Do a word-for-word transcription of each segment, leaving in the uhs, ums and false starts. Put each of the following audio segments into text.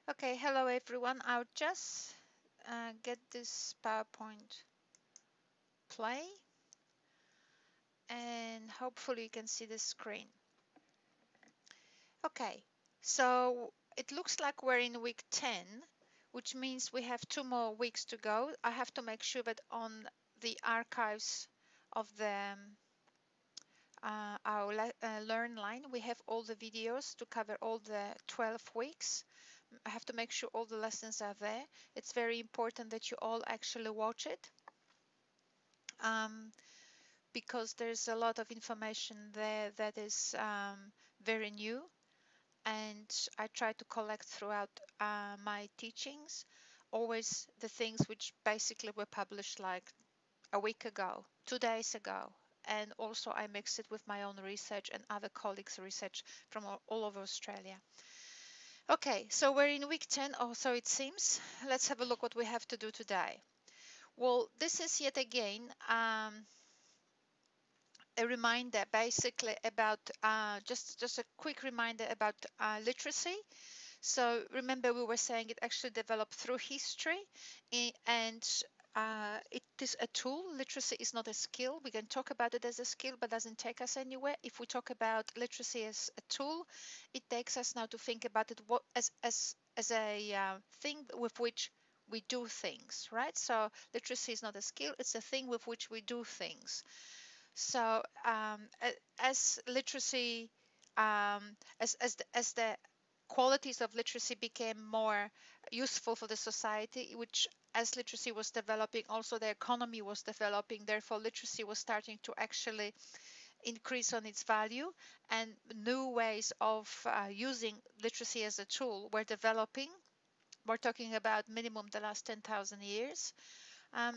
Okay, hello everyone. I'll just uh, get this PowerPoint play and hopefully you can see the screen. Okay, so it looks like we're in week ten, which means we have two more weeks to go. I have to make sure that on the archives of the uh, our le uh, Learn line, we have all the videos to cover all the twelve weeks. I have to make sure all the lessons are there. It's very important that you all actually watch it. Um, because there's a lot of information there that is um, very new, and I try to collect throughout uh, my teachings always the things which basically were published like a week ago, two days ago, and also I mix it with my own research and other colleagues' research from all, all over Australia. Okay, so we're in week ten, or so it seems. Let's have a look what we have to do today. Well, this is yet again um, a reminder basically about uh, just just a quick reminder about uh, literacy. So remember we were saying it actually developed through history, and uh, it is a tool. Literacy is not a skill. We can talk about it as a skill, but doesn't take us anywhere. If we talk about literacy as a tool, it takes us now to think about it what, as as as a uh, thing with which we do things, right? So literacy is not a skill; it's a thing with which we do things. So um, as literacy, um, as as the, as the qualities of literacy became more useful for the society, which as literacy was developing, also the economy was developing. Therefore, literacy was starting to actually increase on its value, and new ways of uh, using literacy as a tool were developing. We're talking about minimum the last ten thousand years. Um,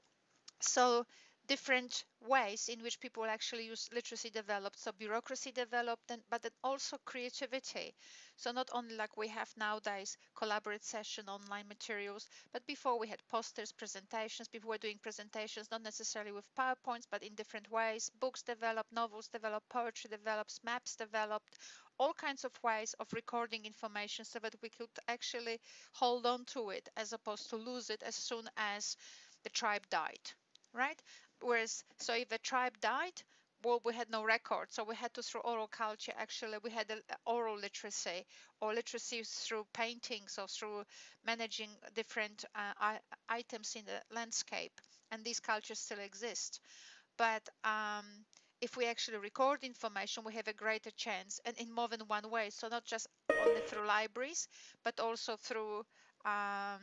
so different ways in which people actually use literacy developed. So bureaucracy developed, and, but then also creativity. So not only like we have nowadays collaborate session, online materials, but before we had posters, presentations. People were doing presentations, not necessarily with PowerPoints, but in different ways. Books developed, novels developed, poetry developed, maps developed, all kinds of ways of recording information so that we could actually hold on to it as opposed to lose it as soon as the tribe died, right? Whereas, so if a tribe died, well, we had no record, so we had to through oral culture. Actually, we had a, a oral literacy or literacy through paintings or through managing different uh, I, items in the landscape, and these cultures still exist. But um, if we actually record information, we have a greater chance, and in more than one way. So not just only through libraries, but also through um,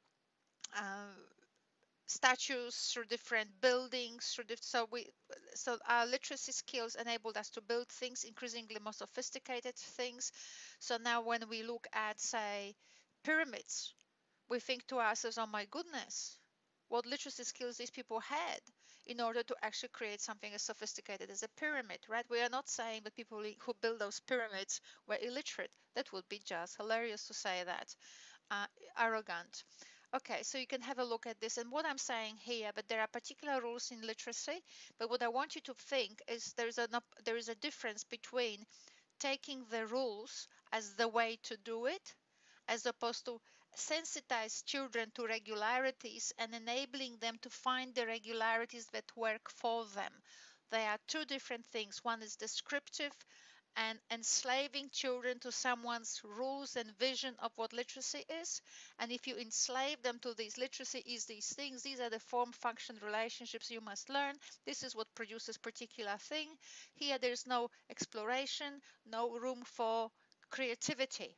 uh, statues, through different buildings, through diff so we so our literacy skills enabled us to build things, increasingly more sophisticated things. So now when we look at, say, pyramids, we think to ourselves, oh my goodness, what literacy skills these people had in order to actually create something as sophisticated as a pyramid, right? We are not saying that people who build those pyramids were illiterate. That would be just hilarious to say that, uh, arrogant. Okay, so you can have a look at this. And what I'm saying here, but there are particular rules in literacy, but what I want you to think is there's a, there is a difference between taking the rules as the way to do it, as opposed to sensitize children to regularities and enabling them to find the regularities that work for them. They are two different things. One is descriptive, and enslaving children to someone's rules and vision of what literacy is. And if you enslave them to these literacy is these things, these are the form function relationships you must learn. This is what produces particular thing. Here there's no exploration, no room for creativity.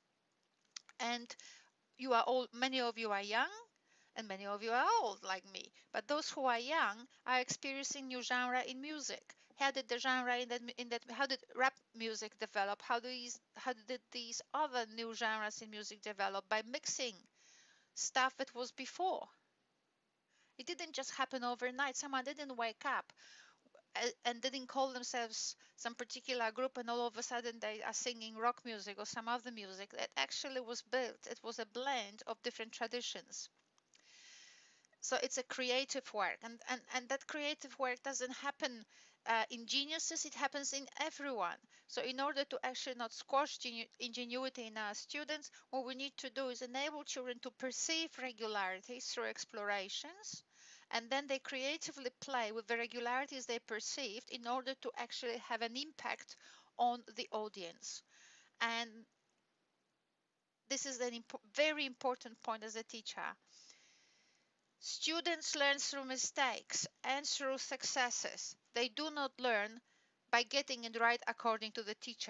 And you are all, many of you are young, and many of you are old like me, but those who are young are experiencing new genre in music. How did the genre in that, in that how did rap music develop? How do these how did these other new genres in music develop? By mixing stuff that was before. It didn't just happen overnight. Someone didn't wake up and didn't call themselves some particular group and all of a sudden they are singing rock music or some other music. It actually was built. It was a blend of different traditions. So it's a creative work, and, and and that creative work doesn't happen uh, ingenious, it happens in everyone. So in order to actually not squash genu- ingenuity in our students, what we need to do is enable children to perceive regularities through explorations, and then they creatively play with the regularities they perceived in order to actually have an impact on the audience. And this is a impo- very important point as a teacher. Students learn through mistakes and through successes. They do not learn by getting it right according to the teacher.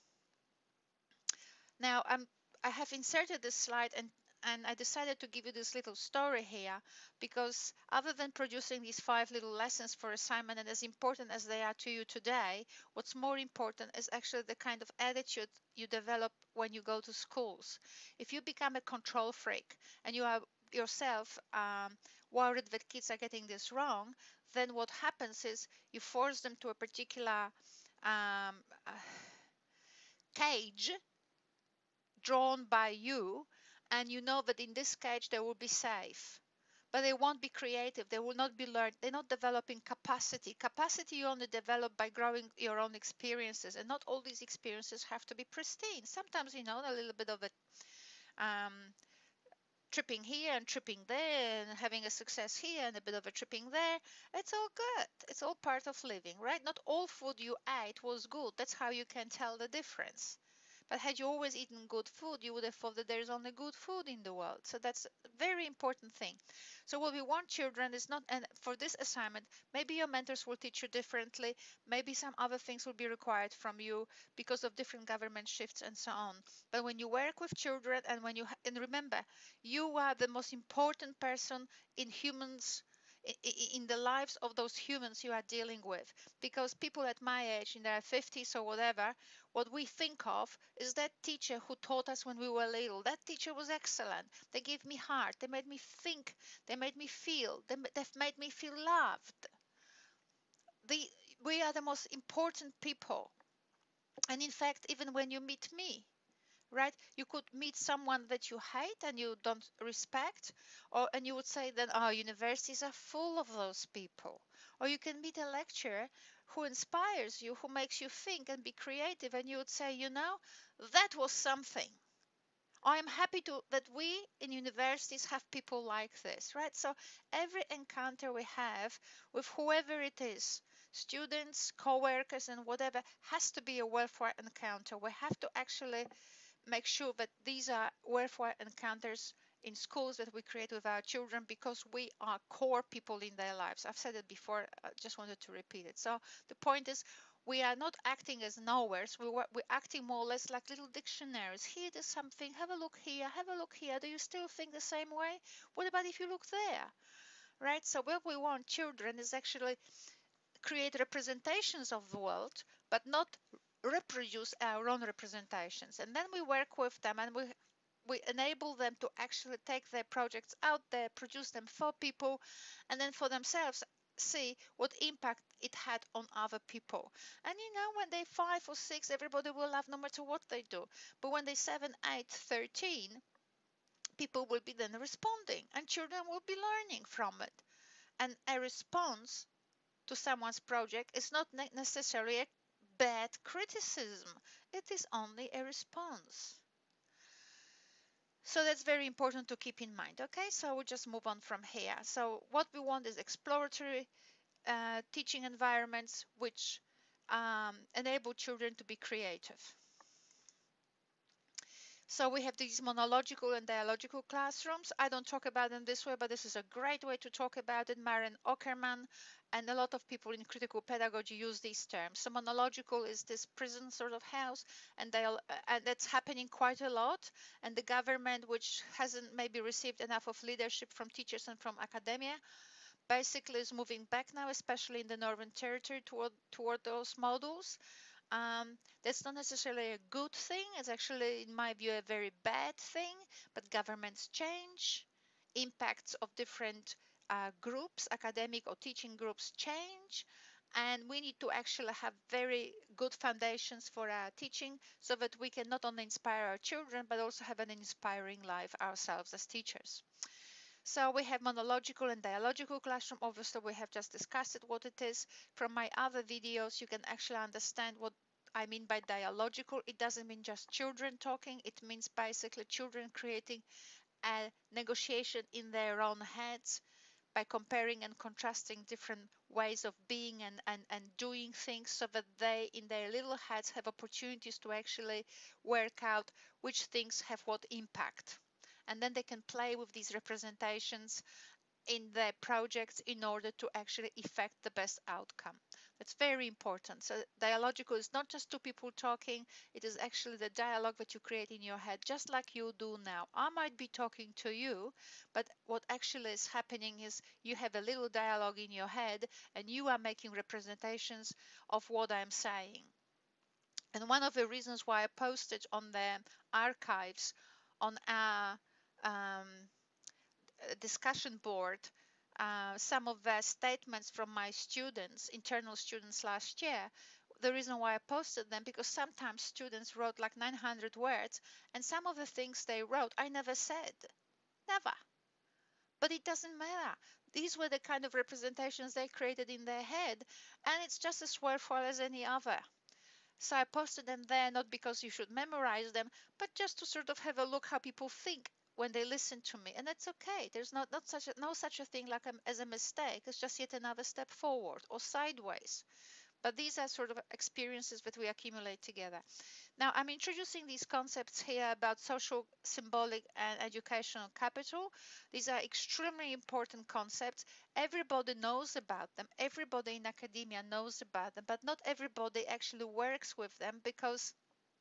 Now, I'm, I have inserted this slide, and, and I decided to give you this little story here because other than producing these five little lessons for assignment, and as important as they are to you today, what's more important is actually the kind of attitude you develop when you go to schools. If you become a control freak and you are yourself um, worried that kids are getting this wrong, then what happens is you force them to a particular um, uh, cage drawn by you, and you know that in this cage they will be safe, but they won't be creative, they will not be learned, they're not developing capacity. Capacity you only develop by growing your own experiences, and not all these experiences have to be pristine. Sometimes, you know, a little bit of a um, tripping here and tripping there, and having a success here and a bit of a tripping there, it's all good, it's all part of living, right? Not all food you ate was good. That's how you can tell the difference. But had you always eaten good food, you would have thought that there is only good food in the world. So that's a very important thing. So what we want children is not, and for this assignment, maybe your mentors will teach you differently. Maybe some other things will be required from you because of different government shifts and so on. But when you work with children, and when you, and remember, you are the most important person in humans, in the lives of those humans you are dealing with, because people at my age, in their fifties or whatever, what we think of is that teacher who taught us when we were little. That teacher was excellent. They gave me heart. They made me think. They made me feel. They, they've made me feel loved. The, we are the most important people. And in fact, even when you meet me, right, you could meet someone that you hate and you don't respect, or and you would say then, oh, universities are full of those people. Or you can meet a lecturer who inspires you, who makes you think and be creative, and you would say, you know, that was something. I am happy to that we in universities have people like this, right? So every encounter we have with whoever it is, students, co-workers, and whatever, has to be a worthwhile encounter. We have to actually make sure that these are worthwhile encounters in schools that we create with our children, because we are core people in their lives. I've said it before, I just wanted to repeat it. So the point is, we are not acting as knowers, we were, we're acting more or less like little dictionaries. Here there's something, have a look here, have a look here. Do you still think the same way? What about if you look there? Right? So what we want children is actually create representations of the world, but not reproduce our own representations. And then we work with them, and we we enable them to actually take their projects out there, produce them for people, and then for themselves see what impact it had on other people. And you know, when they're five or six, everybody will laugh no matter what they do. But when they're seven, eight, thirteen, people will be then responding, and children will be learning from it. And a response to someone's project is not necessarily a bad criticism. It is only a response. So that's very important to keep in mind. Okay, so we'll just move on from here. So what we want is exploratory uh, teaching environments which um, enable children to be creative. So we have these monological and dialogical classrooms. I don't talk about them this way, but this is a great way to talk about it. Maren Ockerman and a lot of people in critical pedagogy use these terms. So monological is this prison sort of house, and, they, uh, and that's happening quite a lot. And the government, which hasn't maybe received enough of leadership from teachers and from academia, basically is moving back now, especially in the Northern Territory, toward, toward those models. Um, that's not necessarily a good thing. It's actually, in my view, a very bad thing. But governments change, impacts of different uh, groups, academic or teaching groups change, and we need to actually have very good foundations for our teaching so that we can not only inspire our children, but also have an inspiring life ourselves as teachers. So we have monological and dialogical classroom. Obviously, we have just discussed it, what it is. From my other videos, you can actually understand what I mean by dialogical. It doesn't mean just children talking. It means basically children creating a negotiation in their own heads by comparing and contrasting different ways of being and, and, and doing things, so that they in their little heads have opportunities to actually work out which things have what impact. And then they can play with these representations in their projects in order to actually effect the best outcome. That's very important. So dialogical is not just two people talking, it is actually the dialogue that you create in your head, just like you do now. I might be talking to you, but what actually is happening is you have a little dialogue in your head and you are making representations of what I'm saying. And one of the reasons why I posted on the archives on our um, discussion board uh, some of the statements from my students, internal students last year. The reason why I posted them, because sometimes students wrote like nine hundred words, and some of the things they wrote I never said, never. But it doesn't matter. These were the kind of representations they created in their head, and it's just as worthwhile as any other. So I posted them there not because you should memorize them, but just to sort of have a look how people think when they listen to me. And that's okay. There's not, not such a, no such a thing like a, as a mistake. It's just yet another step forward or sideways. But these are sort of experiences that we accumulate together. Now, I'm introducing these concepts here about social, symbolic, and educational capital. These are extremely important concepts. Everybody knows about them. Everybody in academia knows about them, but not everybody actually works with them because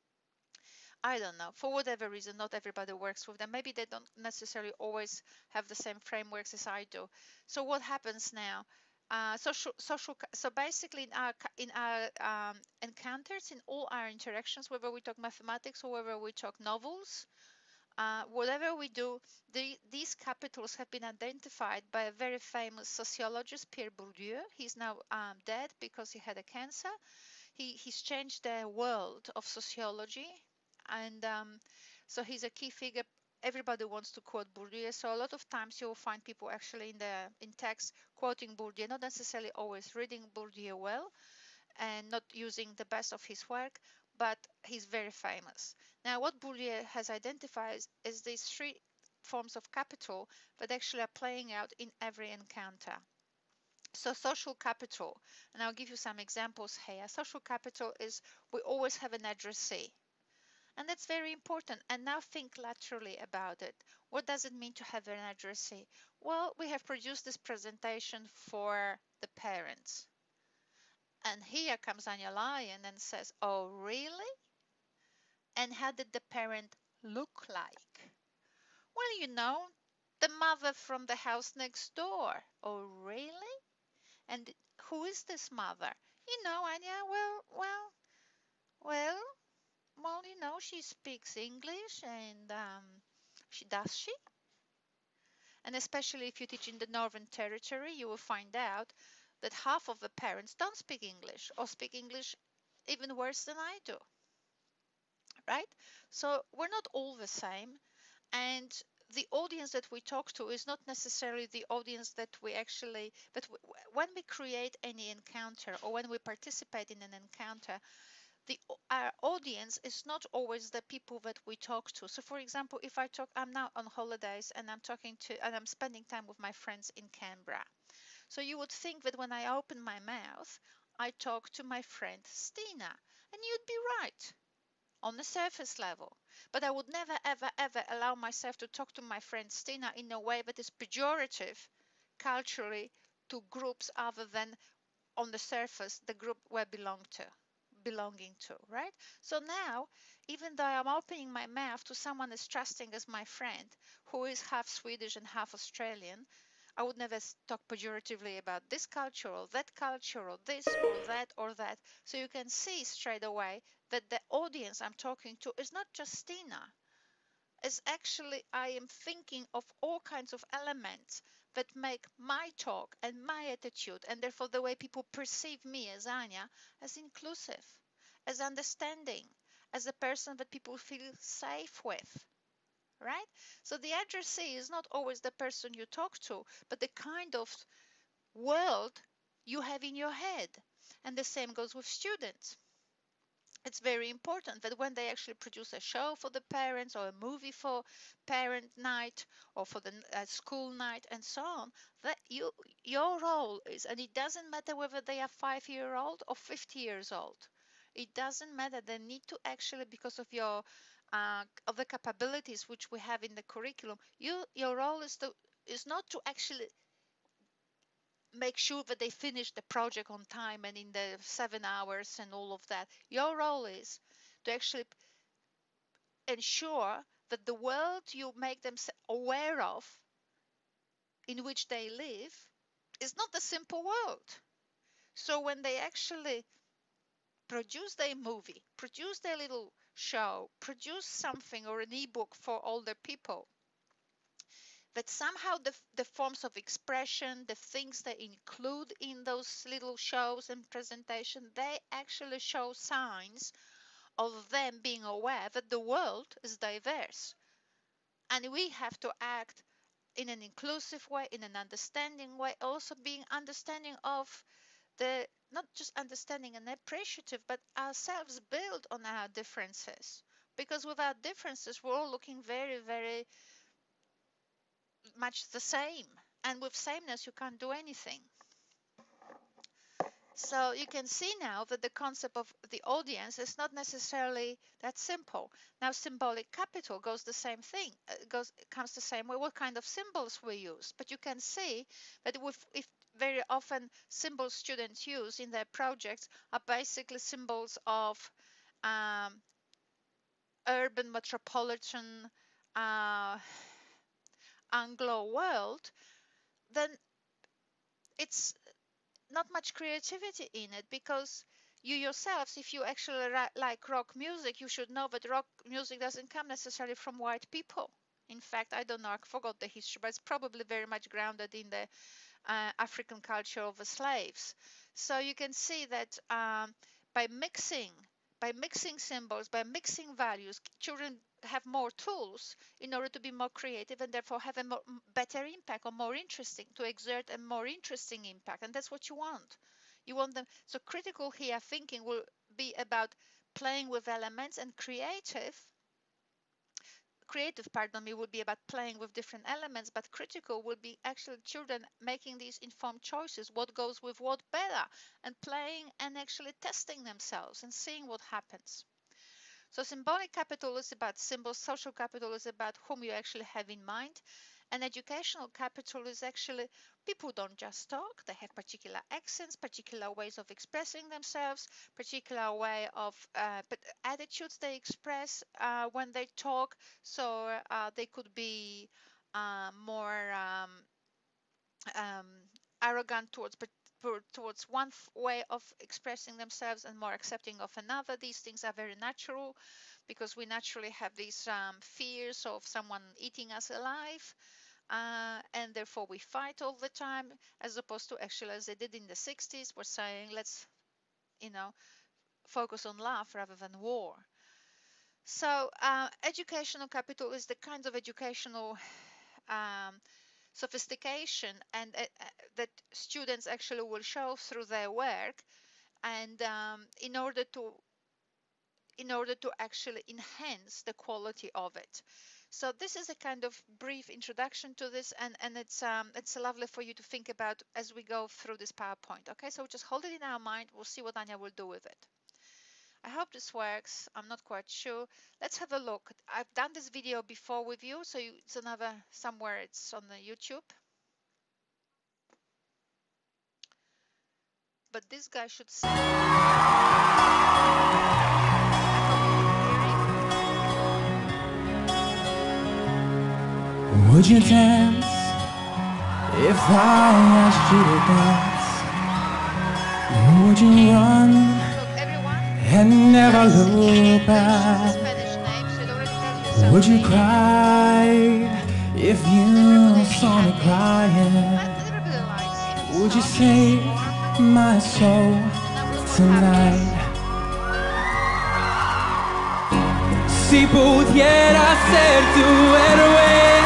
I don't know, for whatever reason, not everybody works with them. Maybe they don't necessarily always have the same frameworks as I do. So what happens now? Uh, social, social. So basically, in our in our um, encounters, in all our interactions, whether we talk mathematics or whether we talk novels, uh, whatever we do, the, these capitals have been identified by a very famous sociologist, Pierre Bourdieu. He's now um, dead because he had a cancer. He, he's changed the world of sociology, and um, so he's a key figure. Everybody wants to quote Bourdieu, so a lot of times you'll find people actually in the in text quoting Bourdieu, not necessarily always reading Bourdieu well and not using the best of his work, but he's very famous. Now, what Bourdieu has identified is these three forms of capital that actually are playing out in every encounter. So social capital, and I'll give you some examples here. Social capital is we always have an addressee. And that's very important. And now think laterally about it. What does it mean to have an addressee? Well, we have produced this presentation for the parents. And here comes Ania Lian and says, oh, really? And how did the parent look like? Well, you know, the mother from the house next door. Oh, really? And who is this mother? You know, Anya, well, well, well, well, you know, she speaks English and um, she does she? And especially if you teach in the Northern Territory, you will find out that half of the parents don't speak English or speak English even worse than I do, right? So we're not all the same. And the audience that we talk to is not necessarily the audience that we actually, but when we create any encounter or when we participate in an encounter, the our audience is not always the people that we talk to. So for example, if I talk, I'm now on holidays and I'm talking to, and I'm spending time with my friends in Canberra. So you would think that when I open my mouth, I talk to my friend Stina, and you'd be right on the surface level. But I would never, ever, ever allow myself to talk to my friend Stina in a way that is pejorative culturally to groups other than on the surface the group we belong to belonging to, right? So now, even though I'm opening my mouth to someone as trusting as my friend, who is half Swedish and half Australian, I would never talk pejoratively about this culture or that culture or this or that or that. So you can see straight away that the audience I'm talking to is not just Stina. It's actually, I am thinking of all kinds of elements that make my talk and my attitude, and therefore the way people perceive me as Anya, as inclusive, as understanding, as a person that people feel safe with. right? So the addressee is not always the person you talk to, but the kind of world you have in your head. And the same goes with students. It's very important that when they actually produce a show for the parents or a movie for parent night or for the uh, school night and so on, that you your role is, and it doesn't matter whether they are five year old or fifty years old. It doesn't matter. They need to actually, because of your uh, of the capabilities which we have in the curriculum, you your role is to is not to actually make sure that they finish the project on time and in the seven hours and all of that. Your role is to actually ensure that the world you make them aware of, in which they live, is not the simple world. So when they actually produce their movie, produce their little show, produce something or an ebook for older people, that somehow the, the forms of expression, the things they include in those little shows and presentation, they actually show signs of them being aware that the world is diverse. And we have to act in an inclusive way, in an understanding way, also being understanding of the, not just understanding and appreciative, but ourselves build on our differences. Because without differences, we're all looking very, very much the same. And with sameness, you can't do anything. So you can see now that the concept of the audience is not necessarily that simple. Now, symbolic capital goes the same thing, uh, goes comes the same way. What kind of symbols we use? But you can see that with, if very often symbols students use in their projects are basically symbols of um, urban metropolitan uh, Anglo world, then it's not much creativity in it, because you yourselves, if you actually like rock music, you should know that rock music doesn't come necessarily from white people. In fact, I don't know, I forgot the history, but it's probably very much grounded in the uh, African culture of the slaves. So you can see that um, by mixing, by mixing symbols, by mixing values, children have more tools in order to be more creative and therefore have a more, better impact or more interesting, to exert a more interesting impact. And that's what you want. You want them. So critical here thinking will be about playing with elements, and creative creative pardon me would be about playing with different elements, but critical would be actually children making these informed choices, what goes with what better, and playing and actually testing themselves and seeing what happens. So symbolic capital is about symbols, social capital is about whom you actually have in mind, and educational capital is actually people don't just talk, they have particular accents, particular ways of expressing themselves, particular way of uh, but attitudes they express uh, when they talk. So uh, they could be uh, more um, um, arrogant towards towards one way of expressing themselves and more accepting of another. These things are very natural, because we naturally have these um, fears of someone eating us alive. Uh, and therefore we fight all the time, as opposed to actually, as they did in the sixties, we're saying, let's, you know, focus on love rather than war. So uh, educational capital is the kinds of educational um, sophistication and uh, uh, that students actually will show through their work, and um, in order to in order to actually enhance the quality of it. So this is a kind of brief introduction to this, and and it's um it's lovely for you to think about as we go through this PowerPoint. Okay, so just hold it in our mind. We'll see what Ania will do with it. I hope this works. I'm not quite sure. Let's have a look. I've done this video before with you, so you, it's another somewhere. It's on the YouTube. But this guy should see. Would you dance if I asked you to dance? Would you run and never look back? Would you cry if you saw me crying? Would you save my soul tonight? Si pudiera ser tu héroe.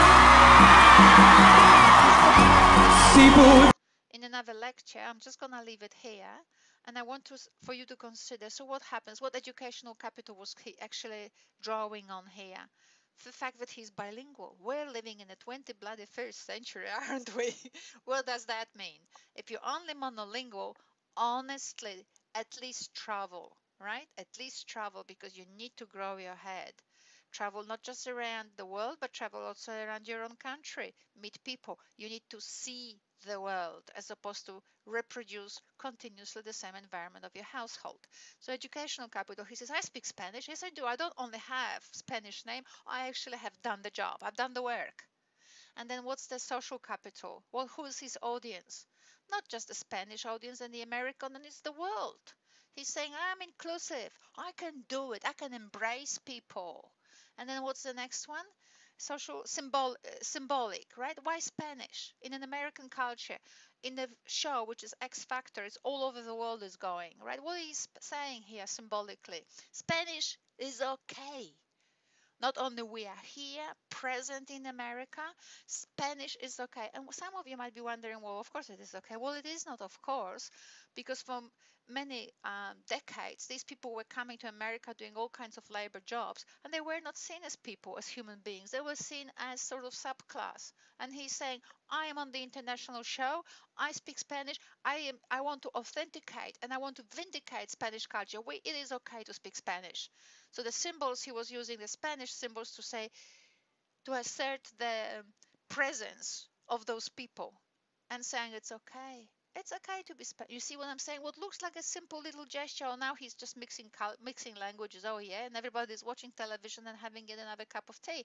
Si pudiera. In another lecture, I'm just going to leave it here, and I want to for you to consider, so what happens, what educational capital was he actually drawing on here? The fact that he's bilingual. We're living in the twenty bloody first century, aren't we? What does that mean? If you're only monolingual, honestly, at least travel, right? At least travel, because you need to grow your head. Travel not just around the world, but travel also around your own country. Meet people. You need to see the world as opposed to reproduce continuously the same environment of your household. So educational capital, he says, I speak Spanish. Yes, I do. I don't only have Spanish name. I actually have done the job. I've done the work. And then what's the social capital? Well, who's his audience? Not just the Spanish audience and the American, and it's the world. He's saying, I'm inclusive. I can do it. I can embrace people. And then what's the next one? Social symbol, uh, symbolic, right? Why Spanish? In an American culture, in the show, which is X Factor, it's all over the world is going, right? What he's saying here symbolically, Spanish is okay. Not only we are here, present in America, Spanish is okay. And some of you might be wondering, well, of course it is okay. Well, it is not, of course, because for many um, decades, these people were coming to America doing all kinds of labor jobs, and they were not seen as people, as human beings. They were seen as sort of subclass. And he's saying, I am on the international show. I speak Spanish. I am. I want to authenticate and I want to vindicate Spanish culture. We, it is okay to speak Spanish. So the symbols, he was using the Spanish symbols to say, to assert the presence of those people and saying it's okay. It's okay to be Spanish. You see what I'm saying? What looks like a simple little gesture, oh, now he's just mixing mixing languages. Oh yeah, and everybody's watching television and having another cup of tea.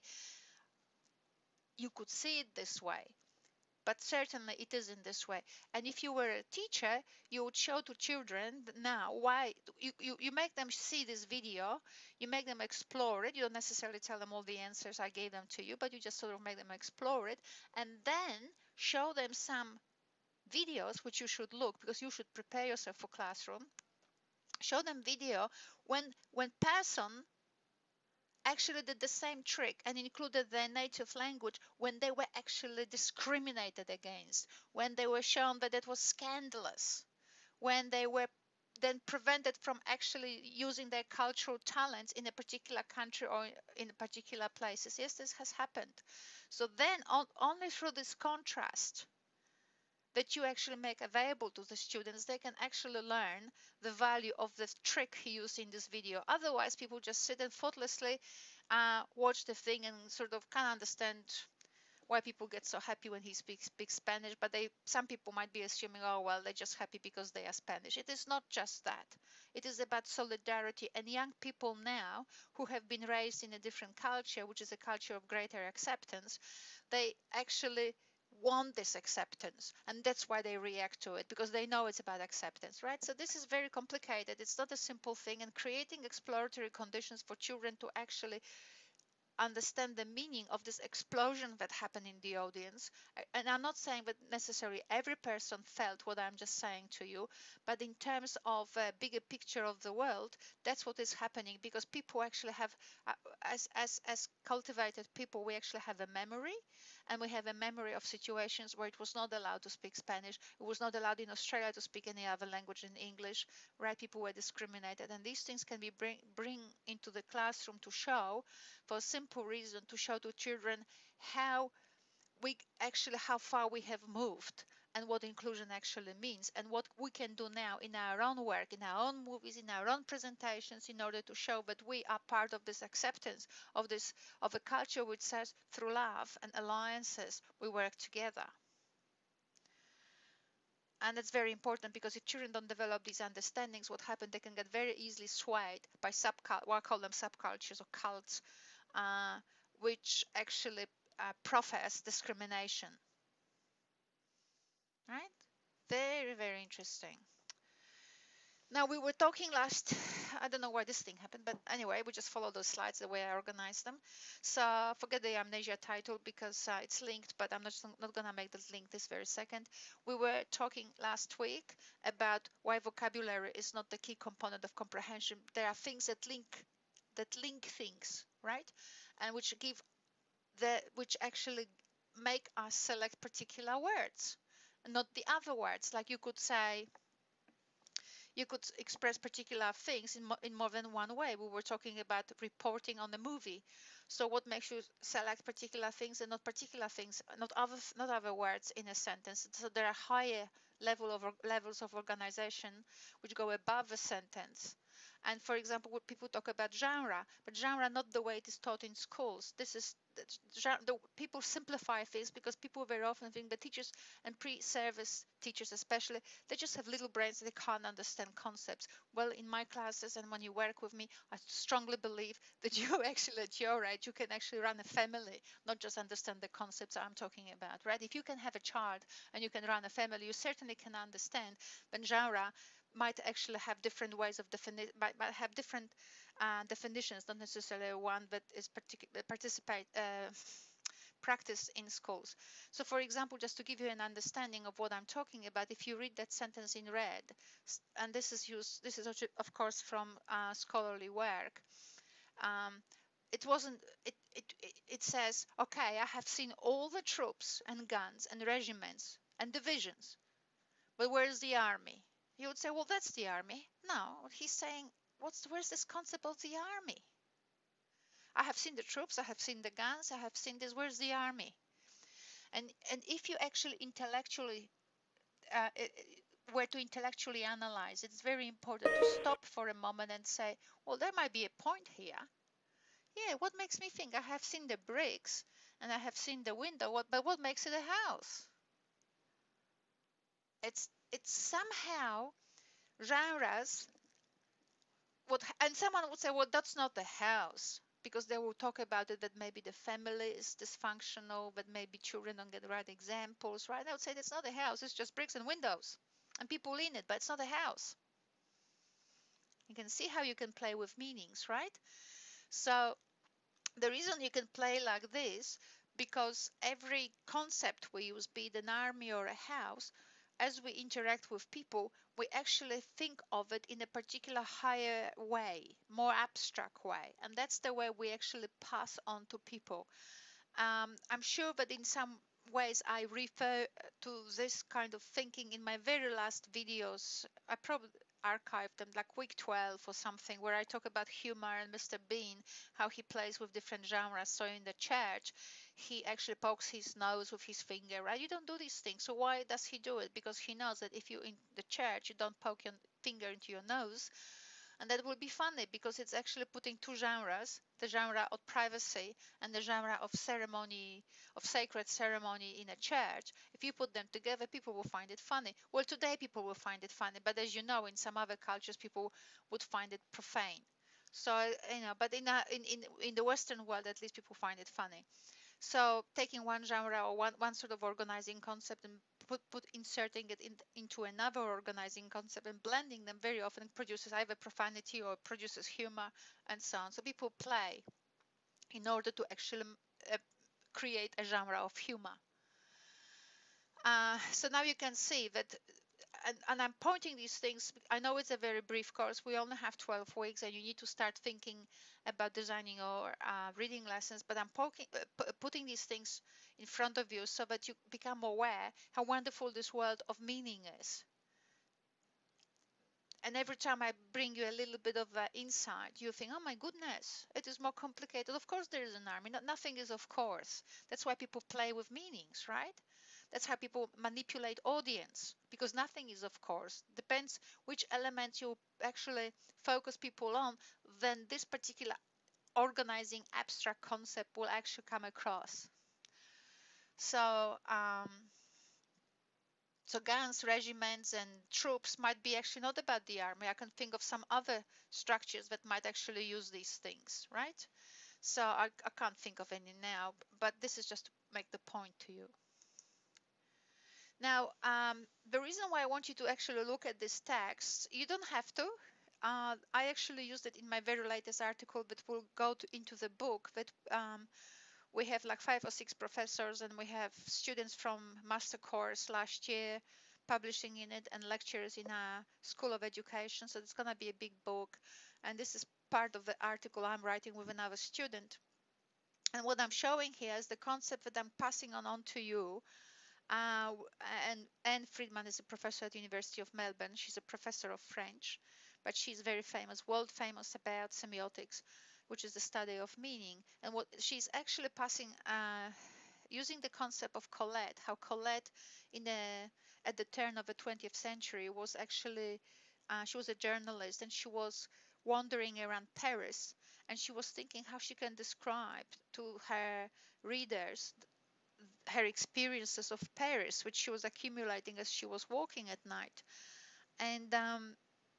You could see it this way. But certainly it is in this way. And if you were a teacher, you would show to children now why you, you, you make them see this video, you make them explore it. You don't necessarily tell them all the answers I gave them to you, but you just sort of make them explore it, and then show them some videos which you should look, because you should prepare yourself for classroom. Show them video when when person actually did the same trick and included their native language when they were actually discriminated against, when they were shown that it was scandalous, when they were then prevented from actually using their cultural talents in a particular country or in particular places. Yes, this has happened. So then on, only through this contrast that you actually make available to the students, they can actually learn the value of the trick he used in this video. Otherwise, people just sit and thoughtlessly uh, watch the thing and sort of can't understand why people get so happy when he speaks, speaks Spanish, but they some people might be assuming, oh, well, they're just happy because they are Spanish. It is not just that. It is about solidarity, and young people now who have been raised in a different culture, which is a culture of greater acceptance, they actually want this acceptance, and that's why they react to it, because they know it's about acceptance, right? So this is very complicated. It's not a simple thing, and creating exploratory conditions for children to actually understand the meaning of this explosion that happened in the audience. And I'm not saying that necessarily every person felt what I'm just saying to you, but in terms of a bigger picture of the world, that's what is happening, because people actually have, uh, as, as, as cultivated people, we actually have a memory, and we have a memory of situations where it was not allowed to speak Spanish. It was not allowed in Australia to speak any other language than English, right? People were discriminated, and these things can be bring, bring into the classroom to show, for a simple reason, to show to children how we actually, how far we have moved, and what inclusion actually means, and what we can do now in our own work, in our own movies, in our own presentations, in order to show that we are part of this acceptance of this, of a culture which says through love and alliances we work together. And it's very important, because if children don't develop these understandings, what happens, they can get very easily swayed by subcult, what I call them subcultures or cults, uh, which actually uh, profess discrimination, right? Very, very interesting. Now, we were talking last, I don't know why this thing happened, but anyway, we just follow those slides the way I organized them. So forget the amnesia title, because uh, it's linked, but I'm not, not going to make the link this very second. We were talking last week about why vocabulary is not the key component of comprehension. There are things that link, that link things, right? And which give the which actually make us select particular words, not the other words. Like you could say, you could express particular things in, mo in more than one way. We were talking about reporting on a movie. So what makes you select particular things and not particular things, not other, not other words in a sentence? So there are higher level of levels of organization which go above a sentence. And for example, when people talk about genre, but genre not the way it is taught in schools. This is the, the people simplify things because people very often think that teachers and pre-service teachers especially, they just have little brains, they can't understand concepts. Well, in my classes and when you work with me, I strongly believe that you actually at your age, you can actually run a family, not just understand the concepts I'm talking about, right? If you can have a child and you can run a family, you certainly can understand when genre might actually have different ways of definition, might, might have different uh, definitions, not necessarily one that is particular participate uh, practiced in schools. So for example, just to give you an understanding of what I'm talking about, if you read that sentence in red, and this is used, this is of course from uh, scholarly work, um, it wasn't, it, it, it says, okay, I have seen all the troops and guns and regiments and divisions, but where's the army? You would say, well, that's the army. No, he's saying, what's, where's this concept of the army? I have seen the troops, I have seen the guns, I have seen this, where's the army? And and if you actually intellectually uh, were to intellectually analyze, it's very important to stop for a moment and say, well, there might be a point here. Yeah, what makes me think? I have seen the bricks and I have seen the window, what, but what makes it a house? It's it's somehow genres. What, and someone would say, well, that's not the house, because they will talk about it that maybe the family is dysfunctional, but maybe children don't get the right examples, right? I would say that's not a house, it's just bricks and windows and people in it, but it's not a house. You can see how you can play with meanings, right? So the reason you can play like this, because every concept we use, be it an army or a house, as we interact with people, we actually think of it in a particular higher way, more abstract way. And that's the way we actually pass on to people. Um, I'm sure that in some ways I refer to this kind of thinking in my very last videos. I probably archived them like week twelve or something, where I talk about humor and Mister Bean, how he plays with different genres. So in the church, he actually pokes his nose with his finger, right? You don't do these things. So why does he do it? Because he knows that if you in the church, you don't poke your finger into your nose, and that will be funny because it's actually putting two genres, the genre of privacy and the genre of ceremony, of sacred ceremony in a church. If you put them together, people will find it funny. Well, today people will find it funny, but as you know, in some other cultures, people would find it profane. So, you know, but in, a, in, in, in the Western world, at least people find it funny. So taking one genre or one, one sort of organizing concept and put, put inserting it in, into another organizing concept and blending them very often produces either profanity or produces humor and so on. So people play in order to actually uh, create a genre of humor. Uh, so now you can see that, and, and I'm pointing these things, I know it's a very brief course, we only have twelve weeks and you need to start thinking about designing or uh, reading lessons, but I'm poking, uh, putting these things in front of you so that you become aware how wonderful this world of meaning is. And every time I bring you a little bit of uh, insight, you think, oh my goodness, it is more complicated. Of course there is an army, no, nothing is of course. That's why people play with meanings, right? That's how people manipulate audience, because nothing is of course. Depends which elements you actually focus people on, then this particular organizing abstract concept will actually come across. So, um, so guns, regiments, and troops might be actually not about the army. I can think of some other structures that might actually use these things, right? So I, I can't think of any now, but this is just to make the point to you. Now, um, the reason why I want you to actually look at this text, you don't have to. Uh, I actually used it in my very latest article, but we'll go to, into the book that um, we have like five or six professors and we have students from master course last year publishing in it and lecturers in a school of education. So it's going to be a big book. And this is part of the article I'm writing with another student. And what I'm showing here is the concept that I'm passing on, on to you. Uh, and Anne Friedman is a professor at the University of Melbourne. She's a professor of French, but she's very famous, world famous about semiotics, which is the study of meaning. And what she's actually passing, uh, using the concept of Colette, how Colette in the at the turn of the twentieth century was actually, uh, she was a journalist and she was wandering around Paris, and she was thinking how she can describe to her readers her experiences of Paris, which she was accumulating as she was walking at night. And um,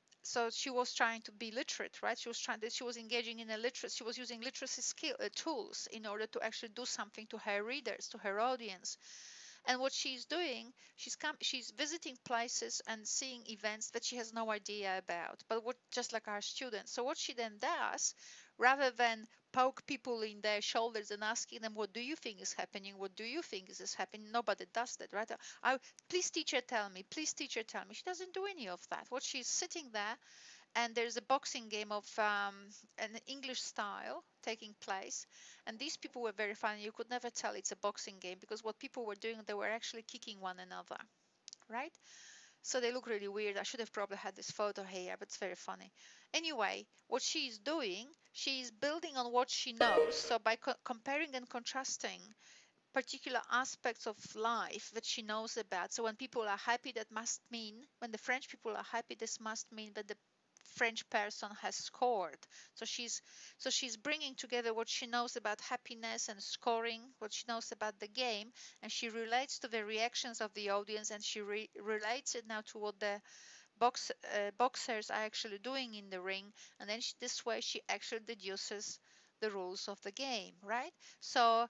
so she was trying to be literate, right? She was trying that she was engaging in a literacy, she was using literacy skill uh, tools in order to actually do something to her readers, to her audience. And what she's doing, she's come, she's visiting places and seeing events that she has no idea about, but what just like our students. So what she then does, rather than poke people in their shoulders and asking them, what do you think is happening? What do you think is, is happening? Nobody does that, right? I, please teacher tell me, please teacher tell me. She doesn't do any of that. What she's sitting there, and there's a boxing game of um, an English style taking place, and these people were very funny. You could never tell it's a boxing game because what people were doing, they were actually kicking one another, right? So they look really weird. I should have probably had this photo here, but it's very funny. Anyway, what she's doing, she's building on what she knows. So by co comparing and contrasting particular aspects of life that she knows about. So when people are happy, that must mean, when the French people are happy, this must mean that the French person has scored. So she's so she's bringing together what she knows about happiness and scoring, what she knows about the game, and she relates to the reactions of the audience, and she re relates it now to what the box uh, boxers are actually doing in the ring, and then she, this way she actually deduces the rules of the game, right? So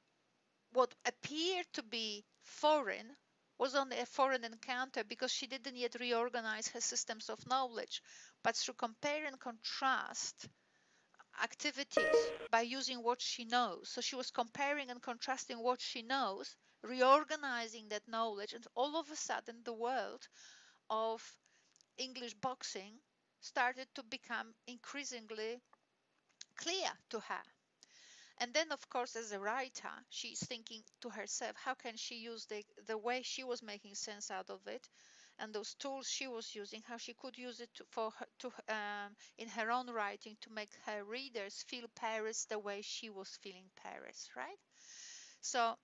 what appeared to be foreign was only a foreign encounter because she didn't yet reorganize her systems of knowledge. But through compare and contrast activities by using what she knows, so she was comparing and contrasting what she knows, reorganizing that knowledge, and all of a sudden the world of English boxing started to become increasingly clear to her. And then, of course, as a writer, she's thinking to herself, how can she use the, the way she was making sense out of it and those tools she was using, how she could use it to, for her, to, um, in her own writing to make her readers feel Paris the way she was feeling Paris, right? So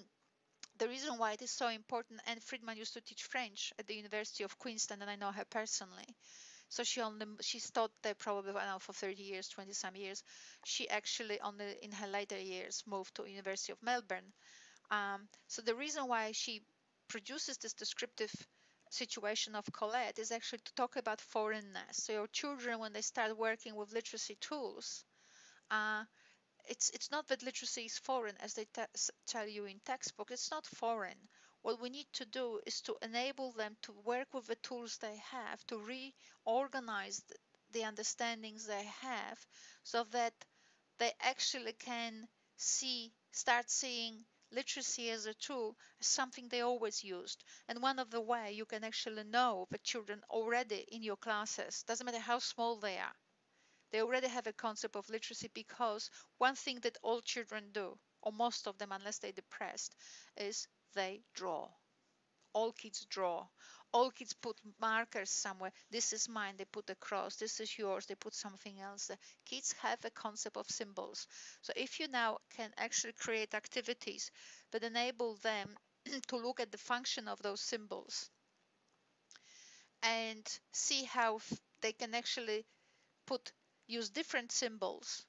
the reason why it is so important, and Friedman used to teach French at the University of Queensland, and I know her personally. So she only she's taught there probably I don't know for thirty years, twenty some years. She actually only in her later years moved to University of Melbourne. Um, so the reason why she produces this descriptive situation of Colette is actually to talk about foreignness. So your children, when they start working with literacy tools, uh, it's it's not that literacy is foreign as they tell you in textbook. It's not foreign. What we need to do is to enable them to work with the tools they have, to reorganize the, the understandings they have, so that they actually can see, start seeing literacy as a tool, as something they always used. And one of the way you can actually know the children already in your classes, doesn't matter how small they are, they already have a concept of literacy, because one thing that all children do, or most of them, unless they're depressed, is they draw. All kids draw. All kids put markers somewhere. This is mine, they put a cross. This is yours, they put something else. The kids have a concept of symbols. So if you now can actually create activities that enable them to look at the function of those symbols and see how they can actually put use different symbols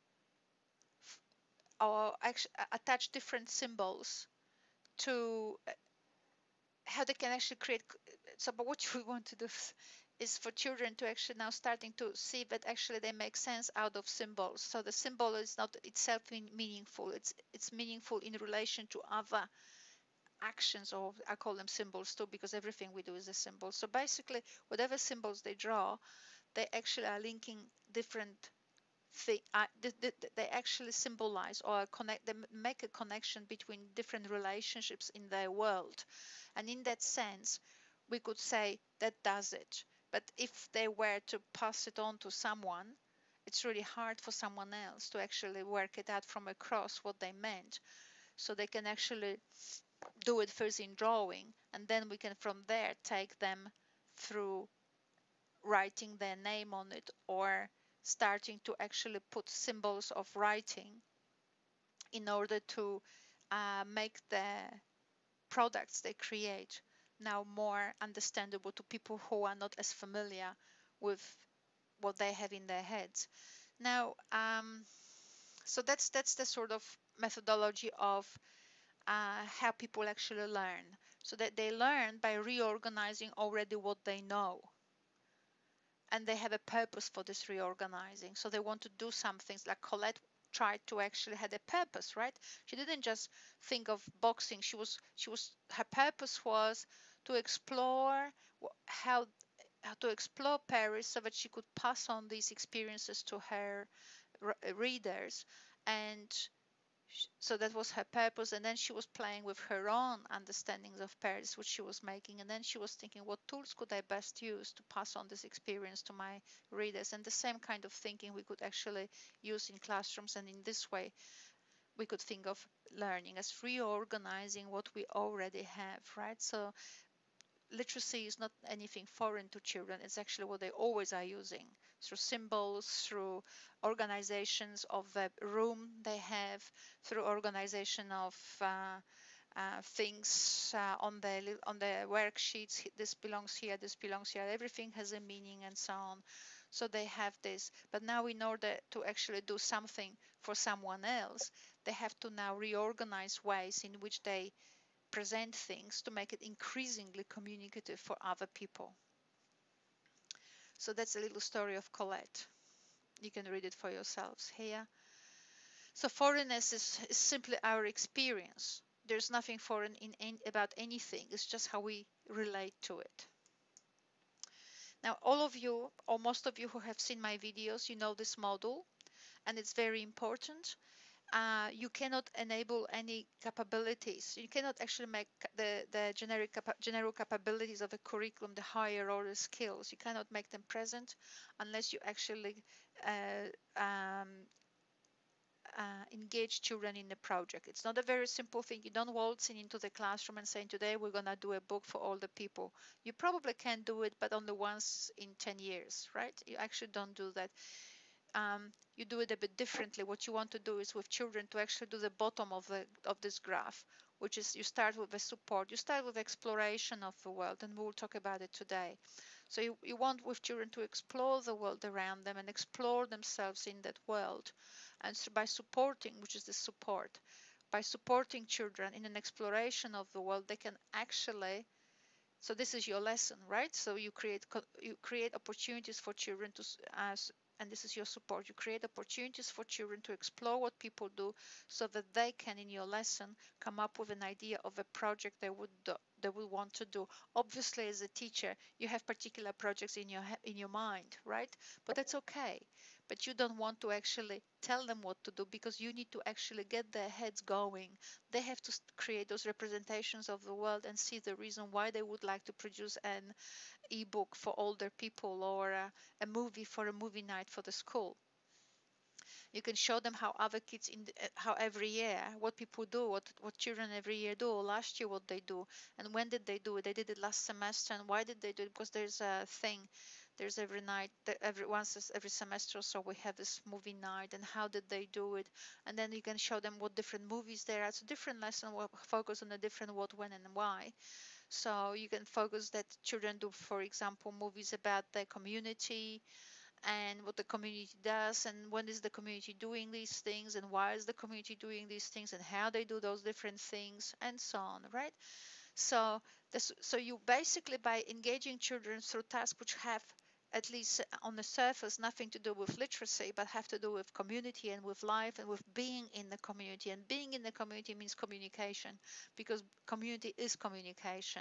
or actually attach different symbols to uh, how they can actually create. So but what we want to do is for children to actually now starting to see that actually they make sense out of symbols. So the symbol is not itself meaningful, it's it's meaningful in relation to other actions, or I call them symbols too, because everything we do is a symbol. So basically whatever symbols they draw, they actually are linking different they, uh, they actually symbolize or connect, they make a connection between different relationships in their world. And in that sense, we could say that does it. But if they were to pass it on to someone, it's really hard for someone else to actually work it out from across what they meant. So they can actually do it first in drawing, and then we can from there take them through writing their name on it, or starting to actually put symbols of writing in order to uh, make the products they create now more understandable to people who are not as familiar with what they have in their heads. Now, um, so that's that's the sort of methodology of uh, how people actually learn. So that they learn by reorganizing already what they know, and they have a purpose for this reorganizing. So they want to do some things, like Colette tried to actually had a purpose, right? She didn't just think of boxing. She was she was her purpose was to explore how how to explore Paris so that she could pass on these experiences to her readers. And so that was her purpose. And then she was playing with her own understandings of Paris, which she was making. And then she was thinking, what tools could I best use to pass on this experience to my readers? And the same kind of thinking we could actually use in classrooms. And in this way, we could think of learning as reorganizing what we already have, right? So literacy is not anything foreign to children. It's actually what they always are using through symbols, through organizations of the room they have, through organization of uh, uh, things uh, on the on the worksheets. This belongs here, this belongs here. Everything has a meaning and so on. So they have this. But now in order to actually do something for someone else, they have to now reorganize ways in which they present things to make it increasingly communicative for other people. So that's a little story of Colette. You can read it for yourselves here. So foreignness is, is simply our experience. There's nothing foreign in any, about anything. It's just how we relate to it. Now, all of you, or most of you who have seen my videos, you know this model, and it's very important. Uh, you cannot enable any capabilities. You cannot actually make the, the generic capa general capabilities of a curriculum, the higher order skills. You cannot make them present unless you actually uh, um, uh, engage children in the project. It's not a very simple thing. You don't waltz in into the classroom and say, today we're going to do a book for all the people. You probably can do it, but only once in ten years, right? You actually don't do that. Um, you do it a bit differently. What you want to do is with children to actually do the bottom of the of this graph, which is you start with the support. You start with exploration of the world, and we'll talk about it today. So you, you want with children to explore the world around them and explore themselves in that world. And so by supporting, which is the support, by supporting children in an exploration of the world, they can actually, so this is your lesson, right? So you create you create opportunities for children to as and this is your support. You create opportunities for children to explore what people do, so that they can, in your lesson, come up with an idea of a project they would do, they would want to do. Obviously, as a teacher, you have particular projects in your in your mind, right? But that's okay. But you don't want to actually tell them what to do, because you need to actually get their heads going. They have to create those representations of the world and see the reason why they would like to produce an ebook for older people, or a, a movie for a movie night for the school. You can show them how other kids in the, how every year what people do, what what children every year do, or last year what they do, and when did they do it. They did it last semester, and why did they do it? Because there's a thing, there's every night, every once every semester or so we have this movie night, and how did they do it. And then you can show them what different movies there are. So different lesson will focus on a different what, when, and why. So you can focus that children do, for example, movies about their community and what the community does, and when is the community doing these things, and why is the community doing these things, and how they do those different things, and so on, right? So this, so you basically, by engaging children through tasks which have, at least on the surface, nothing to do with literacy, but have to do with community and with life and with being in the community. And being in the community means communication, because community is communication.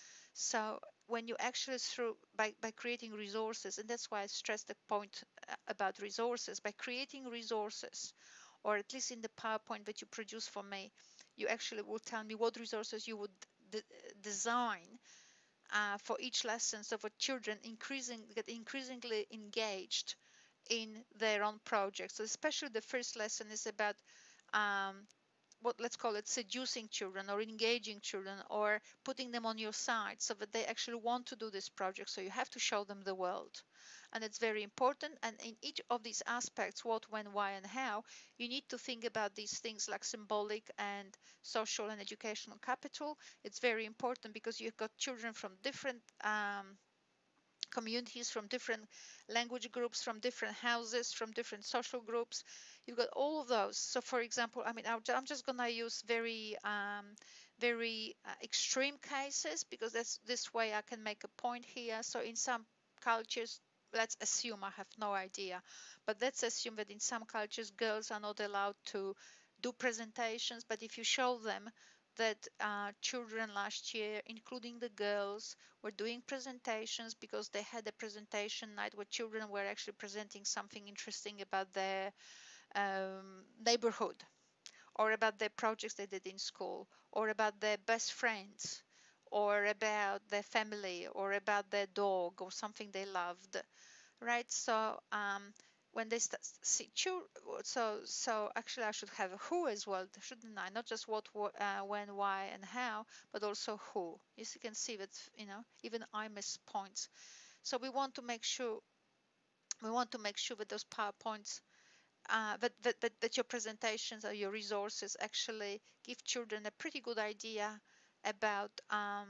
So when you actually, through by, by creating resources, and that's why I stress the point uh, about resources, by creating resources, or at least in the PowerPoint that you produce for me, you actually will tell me what resources you would de design uh, for each lesson, so for children increasing get increasingly engaged in their own projects. So especially the first lesson is about um, what, let's call it, seducing children or engaging children or putting them on your side so that they actually want to do this project. So you have to show them the world. And it's very important. And in each of these aspects, what, when, why, and how, you need to think about these things like symbolic and social and educational capital. It's very important because you've got children from different um, communities, from different language groups, from different houses, from different social groups. You've got all of those. So, for example, I mean, I'm just gonna use very, um, very uh, extreme cases because that's this way I can make a point here. So, in some cultures, let's assume, I have no idea, but let's assume that in some cultures, girls are not allowed to do presentations. But if you show them that uh, children last year, including the girls, were doing presentations because they had a presentation night where children were actually presenting something interesting about their um, neighborhood or about their projects they did in school or about their best friends or about their family or about their dog or something they loved, right? So um, when they start see children, so so actually I should have a who as well, shouldn't I? Not just what, uh, when, why, and how, but also who. Yes, you can see that, you know, even I miss points. So we want to make sure we want to make sure that those PowerPoints, uh, that, that, that, that your presentations or your resources actually give children a pretty good idea about um,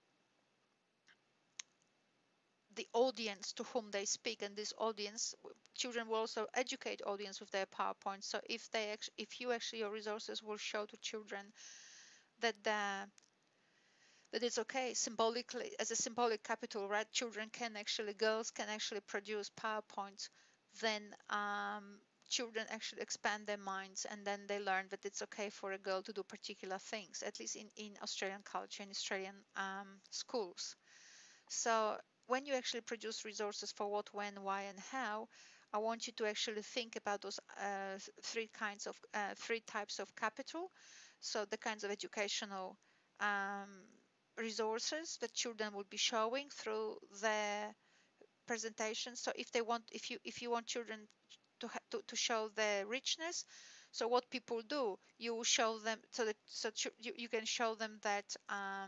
the audience to whom they speak, and this audience, children will also educate audience with their PowerPoint. So if they actually, if you actually, your resources will show to children that the that it's okay symbolically as a symbolic capital, right? Children can actually, girls can actually produce PowerPoints, then um, children actually expand their minds, and then they learn that it's okay for a girl to do particular things, at least in in Australian culture, in Australian um, schools. So when you actually produce resources for what, when, why, and how, I want you to actually think about those uh, three kinds of uh, three types of capital. So the kinds of educational um, resources that children will be showing through their presentation. So if they want, if you if you want children to to, to show their richness, so what people do, you show them so that so you, you can show them that. Um,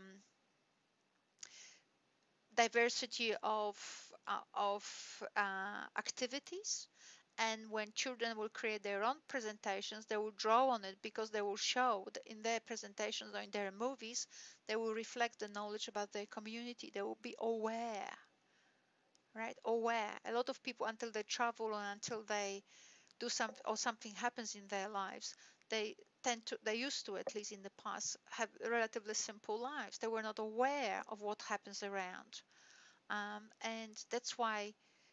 diversity of uh, of uh, activities, and when children will create their own presentations, they will draw on it because they will show that in their presentations or in their movies, they will reflect the knowledge about their community. They will be aware, right? Aware. A lot of people, until they travel or until they do something or something happens in their lives, they tend to, they used to, at least in the past, have relatively simple lives. They were not aware of what happens around. Um, and that's why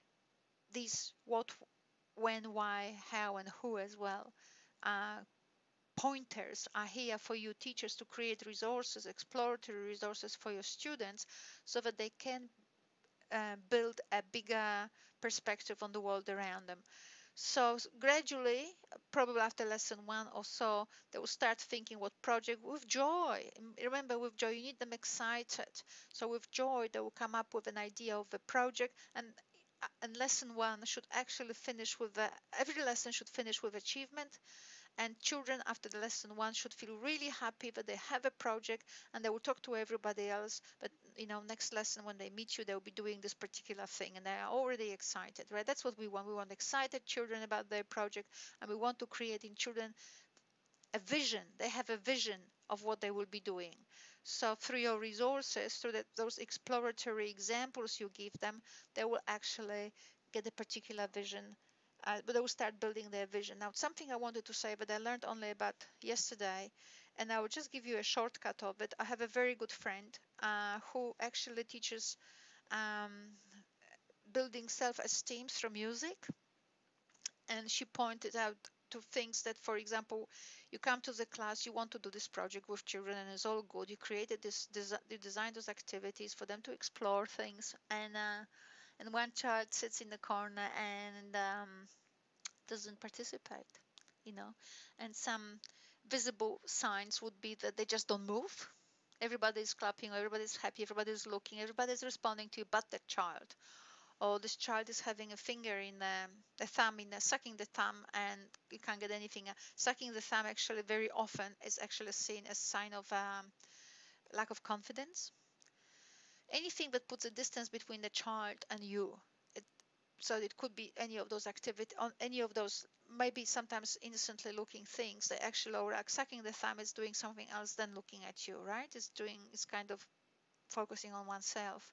these what, when, why, how, and who as well, uh, pointers are here for you teachers to create resources, exploratory resources for your students so that they can uh, build a bigger perspective on the world around them. So gradually, probably after lesson one or so, they will start thinking what project with joy. Remember, with joy, you need them excited. So with joy, they will come up with an idea of a project, and and lesson one should actually finish with the, every lesson should finish with achievement, and children after the lesson one should feel really happy that they have a project, and they will talk to everybody else, but you know, next lesson when they meet you, they'll be doing this particular thing and they are already excited, right? That's what we want. We want excited children about their project, and we want to create in children a vision. They have a vision of what they will be doing. So through your resources, through that, those exploratory examples you give them, they will actually get a particular vision, uh, but they will start building their vision. Now, something I wanted to say, but I learned only about yesterday, and I will just give you a shortcut of it. I have a very good friend uh, who actually teaches um, building self-esteem through music, and she pointed out to things that, for example, you come to the class, you want to do this project with children, and it's all good. You created this, you designed those activities for them to explore things, and uh, and one child sits in the corner and um, doesn't participate, you know, and some visible signs would be that they just don't move. Everybody's clapping, everybody's happy, everybody's looking, everybody's responding to you, but the child. or this child is having a finger in the, the thumb in the, sucking the thumb and you can't get anything. Uh, sucking the thumb actually very often is actually seen as sign of um, lack of confidence. Anything that puts a distance between the child and you. It, so it could be any of those activity on any of those, maybe sometimes innocently looking things that actually, or like sucking the thumb is doing something else than looking at you, right? It's doing, it's kind of focusing on oneself.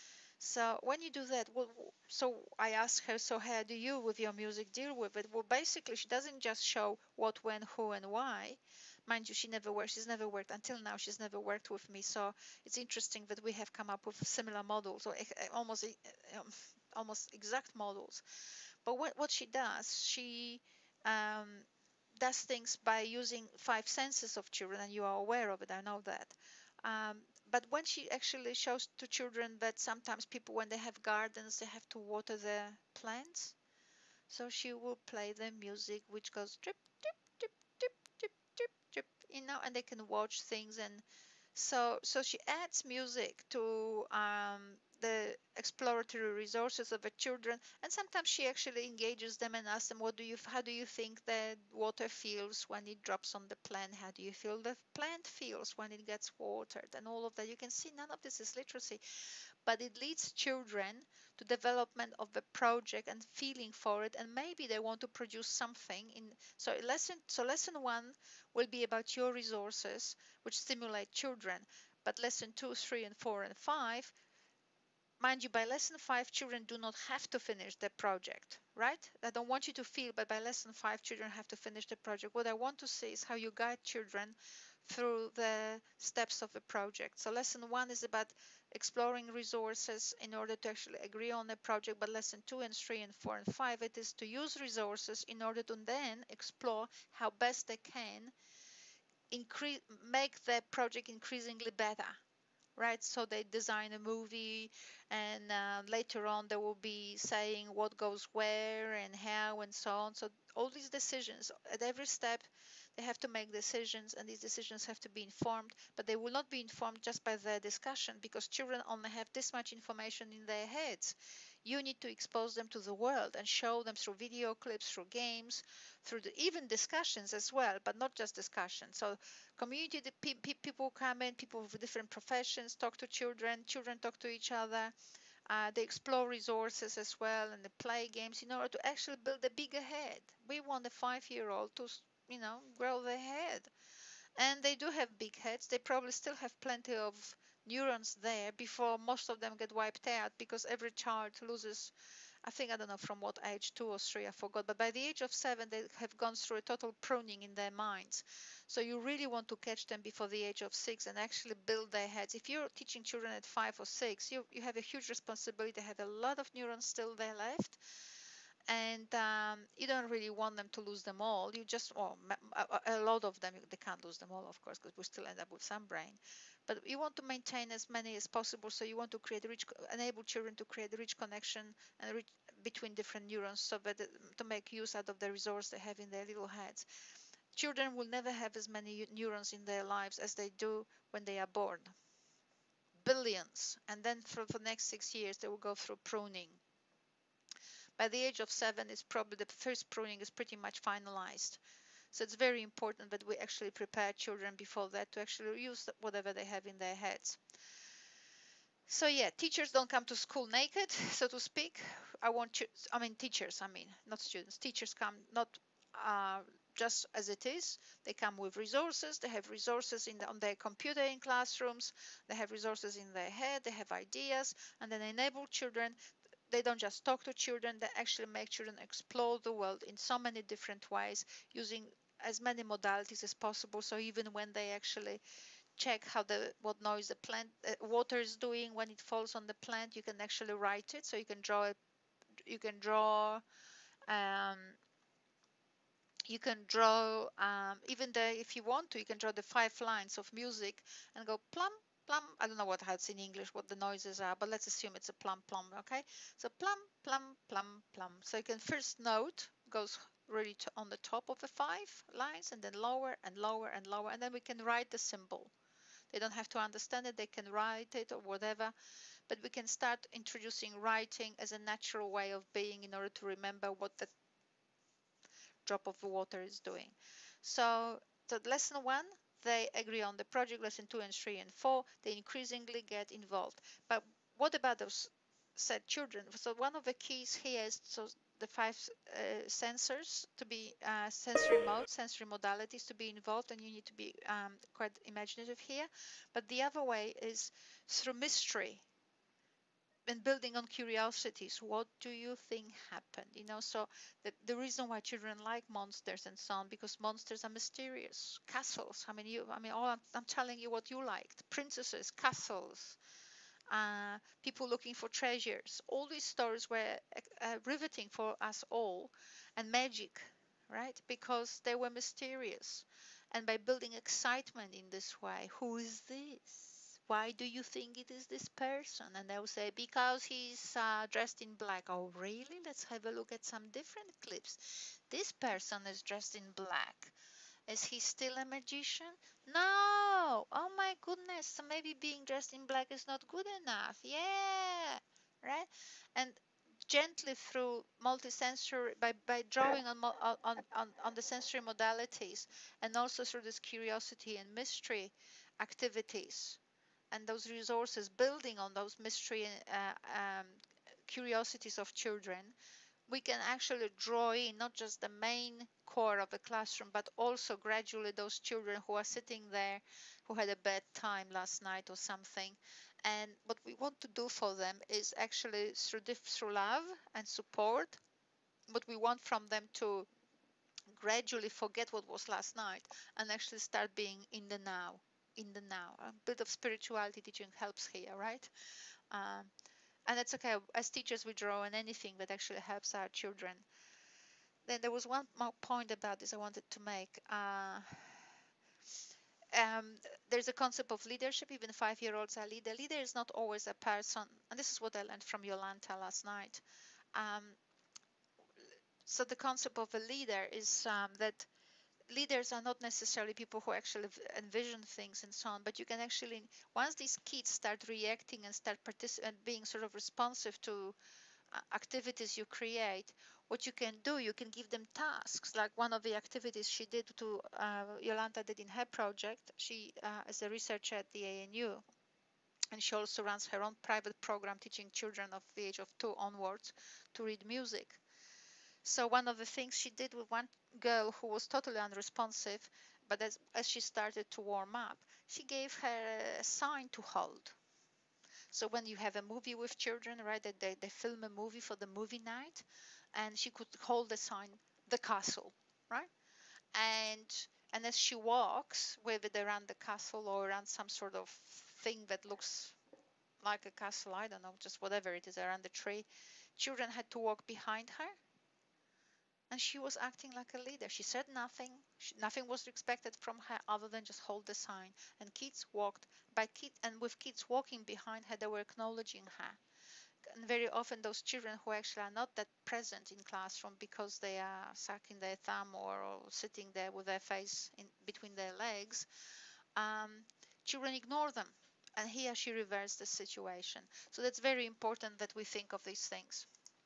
So when you do that, well, so I asked her, so how do you with your music deal with it? Well, basically, she doesn't just show what, when, who, and why. Mind you, she never worked, she's never worked, until now, she's never worked with me. So it's interesting that we have come up with similar models or almost, um, almost exact models. But what, what she does, she um, does things by using five senses of children, and you are aware of it, I know that. Um, but when she actually shows to children that sometimes people, when they have gardens, they have to water the plants, so she will play the music which goes drip, drip, drip, drip, drip, drip, drip, you know, and they can watch things. And so, so she adds music to um, the exploratory resources of the children, and sometimes she actually engages them and asks them, "What do you, how do you think the water feels when it drops on the plant? How do you feel the plant feels when it gets watered?" And all of that. You can see none of this is literacy, but it leads children to development of the project and feeling for it, and maybe they want to produce something in. So lesson so lesson one will be about your resources which stimulate children, but lesson two, three, and four, and five, mind you, by lesson five, children do not have to finish the project, right? I don't want you to feel, but by lesson five, children have to finish the project. What I want to see is how you guide children through the steps of the project. So lesson one is about exploring resources in order to actually agree on a project, but lesson two and three and four and five, it is to use resources in order to then explore how best they can increase, make the project increasingly better, right? So they design a movie, and uh, later on they will be saying what goes where and how and so on. So all these decisions at every step, they have to make decisions, and these decisions have to be informed, but they will not be informed just by the discussion, because children only have this much information in their heads. You need to expose them to the world and show them through video clips, through games, through the, even discussions as well, but not just discussions. So community, the pe pe people come in, people with different professions talk to children, children talk to each other. Uh, they explore resources as well, and they play games in order to actually build a bigger head. We want a five-year-old to, you know, grow their head. And they do have big heads. They probably still have plenty of neurons there before most of them get wiped out, because every child loses, I think, I don't know from what age, two or three, I forgot, but by the age of seven, they have gone through a total pruning in their minds. So you really want to catch them before the age of six and actually build their heads. If you're teaching children at five or six, you, you have a huge responsibility. They have a lot of neurons still there left, and um, you don't really want them to lose them all. You just, well, a, a lot of them, they can't lose them all, of course, because we still end up with some brain. But you want to maintain as many as possible, so you want to create rich, enable children to create rich connection and rich, between different neurons, so that to make use out of the resource they have in their little heads. Children will never have as many neurons in their lives as they do when they are born. Billions. And then for the next six years, they will go through pruning. By the age of seven, it's probably the first pruning is pretty much finalized. So it's very important that we actually prepare children before that to actually use whatever they have in their heads. So yeah, teachers don't come to school naked, so to speak. I want, I mean, teachers, I mean, not students. Teachers come not uh, just as it is. They come with resources. They have resources in the, on their computer in classrooms. They have resources in their head. They have ideas, and then enable children. They don't just talk to children. They actually make children explore the world in so many different ways, using as many modalities as possible. So even when they actually check how the what noise the plant uh, water is doing when it falls on the plant, you can actually write it. So you can draw it, you can draw um, you can draw um, even the, if you want to, you can draw the five lines of music and go plum plum. I don't know what how it's in English, what the noises are, but let's assume it's a plum plum. Okay, so plum plum plum plum. So you can, first note goes really to, on the top of the five lines, and then lower and lower and lower, and then we can write the symbol. They don't have to understand it, they can write it or whatever. but we can start introducing writing as a natural way of being in order to remember what the drop of the water is doing. So, so lesson one, they agree on the project. Lesson two and three and four, they increasingly get involved. But what about those said children? So one of the keys here is so the five uh, sensors to be uh, sensory modes, sensory modalities to be involved, and you need to be um, quite imaginative here. But the other way is through mystery and building on curiosities. What do you think happened? You know, so the, the reason why children like monsters and so on, because monsters are mysterious. Castles, I mean, you, I mean, all I'm, I'm telling you what you liked. Princesses, castles, uh, people looking for treasures. All these stories were uh, riveting for us all, and magic, right? Because they were mysterious. And by building excitement in this way, who is this? Why do you think it is this person? And they'll say, because he's uh, dressed in black. Oh, really? Let's have a look at some different clips. This person is dressed in black. Is he still a magician? No! Oh my goodness, so maybe being dressed in black is not good enough. Yeah! Right? And gently through multisensory, by, by drawing on, on, on, on the sensory modalities, and also through this curiosity and mystery activities, and those resources, building on those mystery uh, um, curiosities of children, we can actually draw in not just the main core of the classroom, but also gradually those children who are sitting there, who had a bad time last night or something. And what we want to do for them is actually through, through love and support, what we want from them to gradually forget what was last night and actually start being in the now, in the now. A bit of spirituality teaching helps here, right? Um, and that's okay. As teachers, we draw on anything that actually helps our children. Then there was one more point about this I wanted to make. Uh, um, there's a concept of leadership. Even five-year-olds are leader. Leader is not always a person, and this is what I learned from Yolanta last night. Um, so the concept of a leader is um, that leaders are not necessarily people who actually envision things and so on, but you can actually, once these kids start reacting and start participating, being sort of responsive to uh, activities you create, what you can do, you can give them tasks. Like one of the activities she did to uh, Yolanta did in her project. She uh, is a researcher at the A N U, and she also runs her own private program teaching children of the age of two onwards to read music. So one of the things she did with one girl who was totally unresponsive, but as, as she started to warm up, she gave her a sign to hold. So when you have a movie with children, right, that they, they film a movie for the movie night, and she could hold the sign, the castle, right? And and as she walks, whether around the castle or around some sort of thing that looks like a castle, I don't know, just whatever it is around the tree, children had to walk behind her, and she was acting like a leader. She said nothing. She, nothing was expected from her other than just hold the sign. And kids walked by kids, and with kids walking behind her, they were acknowledging her. And very often those children who actually are not that present in classroom because they are sucking their thumb or, or sitting there with their face in between their legs, um, children ignore them. And here she reversed the situation. So that's very important that we think of these things.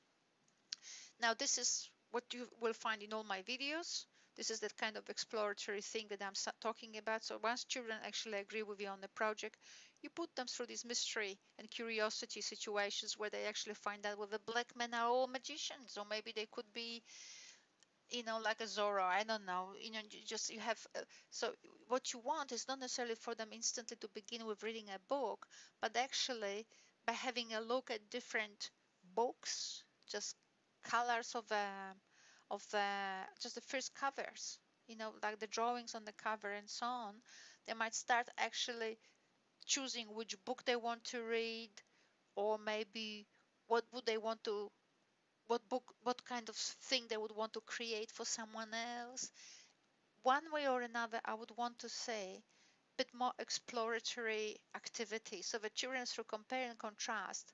Now, this is what you will find in all my videos. This is that kind of exploratory thing that I'm talking about. So once children actually agree with you on the project, you put them through these mystery and curiosity situations where they actually find out whether black men are all magicians, or maybe they could be, you know, like a Zorro. I don't know. You know, you just you have. Uh, so what you want is not necessarily for them instantly to begin with reading a book, but actually by having a look at different books, just colors of the of the just the first covers, you know, like the drawings on the cover and so on, they might start actually choosing which book they want to read, or maybe what would they want to what book what kind of thing they would want to create for someone else. One way or another, I would want to say a bit more exploratory activity, so the children through compare and contrast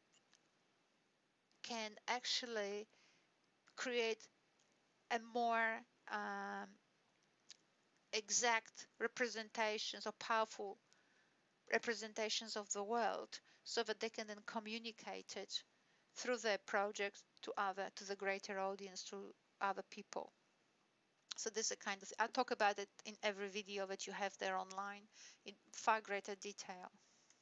can actually create a more um, exact representations or powerful representations of the world. so that they can then communicate it through their project to other, to the greater audience, to other people. So this is a kind of, I talk about it in every video that you have there online in far greater detail.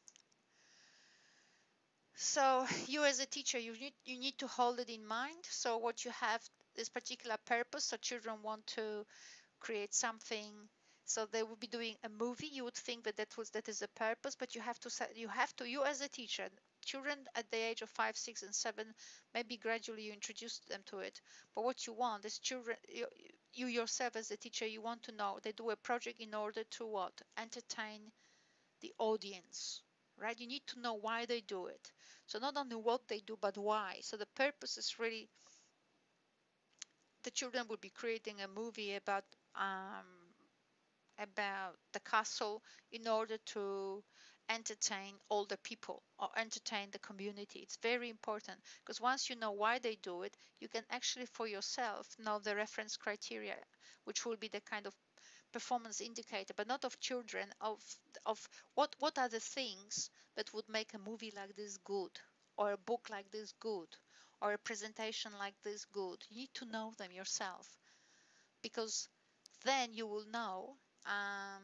So you as a teacher, you need, you need to hold it in mind. So what you have this particular purpose, so children want to create something, so they will be doing a movie. You would think that that was that is a purpose, but you have to say, you have to, you as a teacher, children at the age of five, six, and seven, maybe gradually you introduce them to it. But what you want is children, you, you yourself as a teacher, you want to know they do a project in order to what? Entertain the audience, right? You need to know why they do it. So not only what they do, but why. So the purpose is really, the children will be creating a movie about um, about the castle in order to entertain all the people or entertain the community. It's very important, because once you know why they do it, you can actually for yourself know the reference criteria, which will be the kind of performance indicator, but not of children, of of what what are the things that would make a movie like this good, or a book like this good, or a presentation like this good. You need to know them yourself, because then you will know um,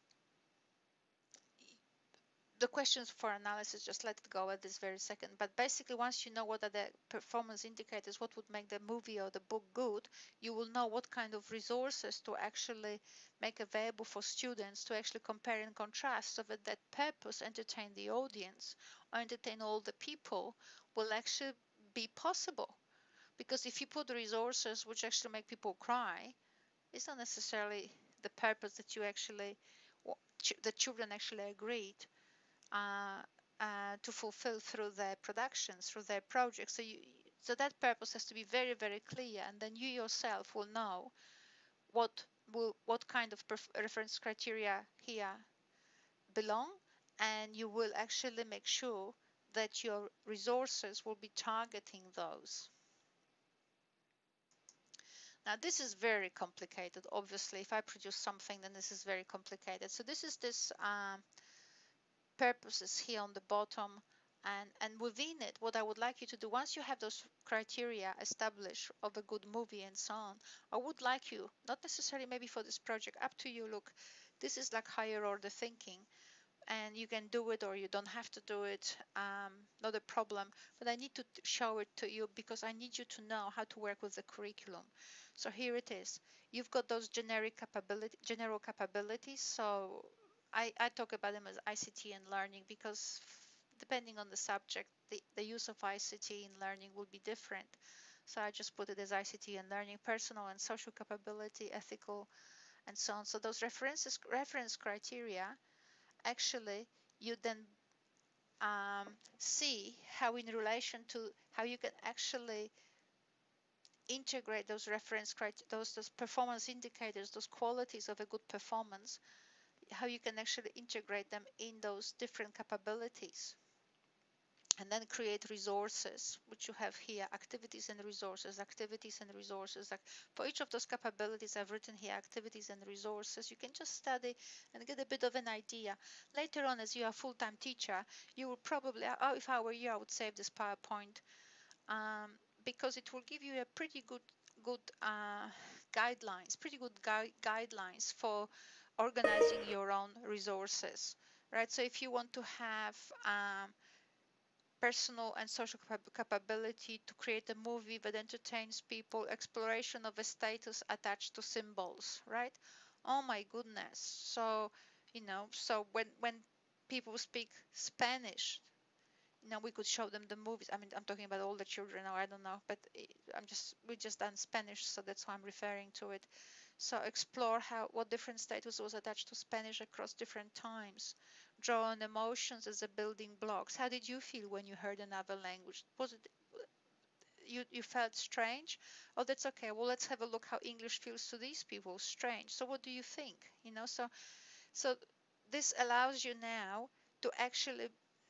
the questions for analysis. Just let it go at this very second. But basically, once you know what are the performance indicators, what would make the movie or the book good, you will know what kind of resources to actually make available for students to actually compare and contrast, so that that purpose, entertain the audience or entertain all the people, will actually be possible. Because if you put resources which actually make people cry, it's not necessarily the purpose that you actually, the children actually agreed uh, uh, to fulfill through their productions, through their projects. So, you, so that purpose has to be very, very clear, and then you yourself will know what will, what kind of reference criteria here belong, and you will actually make sure that your resources will be targeting those. Now this is very complicated. Obviously, if I produce something, then this is very complicated. So this is this um, purposes here on the bottom, and and within it, what I would like you to do, once you have those criteria established of a good movie and so on, I would like you, not necessarily maybe for this project, up to you, look, this is like higher order thinking, and you can do it or you don't have to do it, um, not a problem, but I need to show it to you because I need you to know how to work with the curriculum. So here it is. You've got those generic capability, general capabilities. So I, I talk about them as I C T and learning, because depending on the subject, the, the use of I C T in learning will be different. So I just put it as I C T and learning, personal and social capability, ethical, and so on. So those references, reference criteria, actually you then um, see how in relation to how you can actually integrate those reference criteria, those, those performance indicators, those qualities of a good performance, how you can actually integrate them in those different capabilities, and then create resources, which you have here, activities and resources, activities and resources. For each of those capabilities, I've written here activities and resources. You can just study and get a bit of an idea. Later on, as you are a full-time teacher, you will probably, oh, if I were you, I would save this PowerPoint, um, because it will give you a pretty good, good uh, guidelines, pretty good gui guidelines for organizing your own resources, right? So if you want to have um, personal and social capability to create a movie that entertains people, exploration of a status attached to symbols, right? Oh my goodness. So, you know, so when when people speak Spanish, you know, we could show them the movies. I mean, I'm talking about all the children, or I don't know, but I'm just, we just done Spanish, so that's why I'm referring to it. So explore how, what different status was attached to Spanish across different times. Draw on emotions as a building blocks. How did you feel when you heard another language? Was it, you, you felt strange? Oh, that's okay. Well, let's have a look how English feels to these people. Strange. So what do you think? You know, so, so this allows you now to actually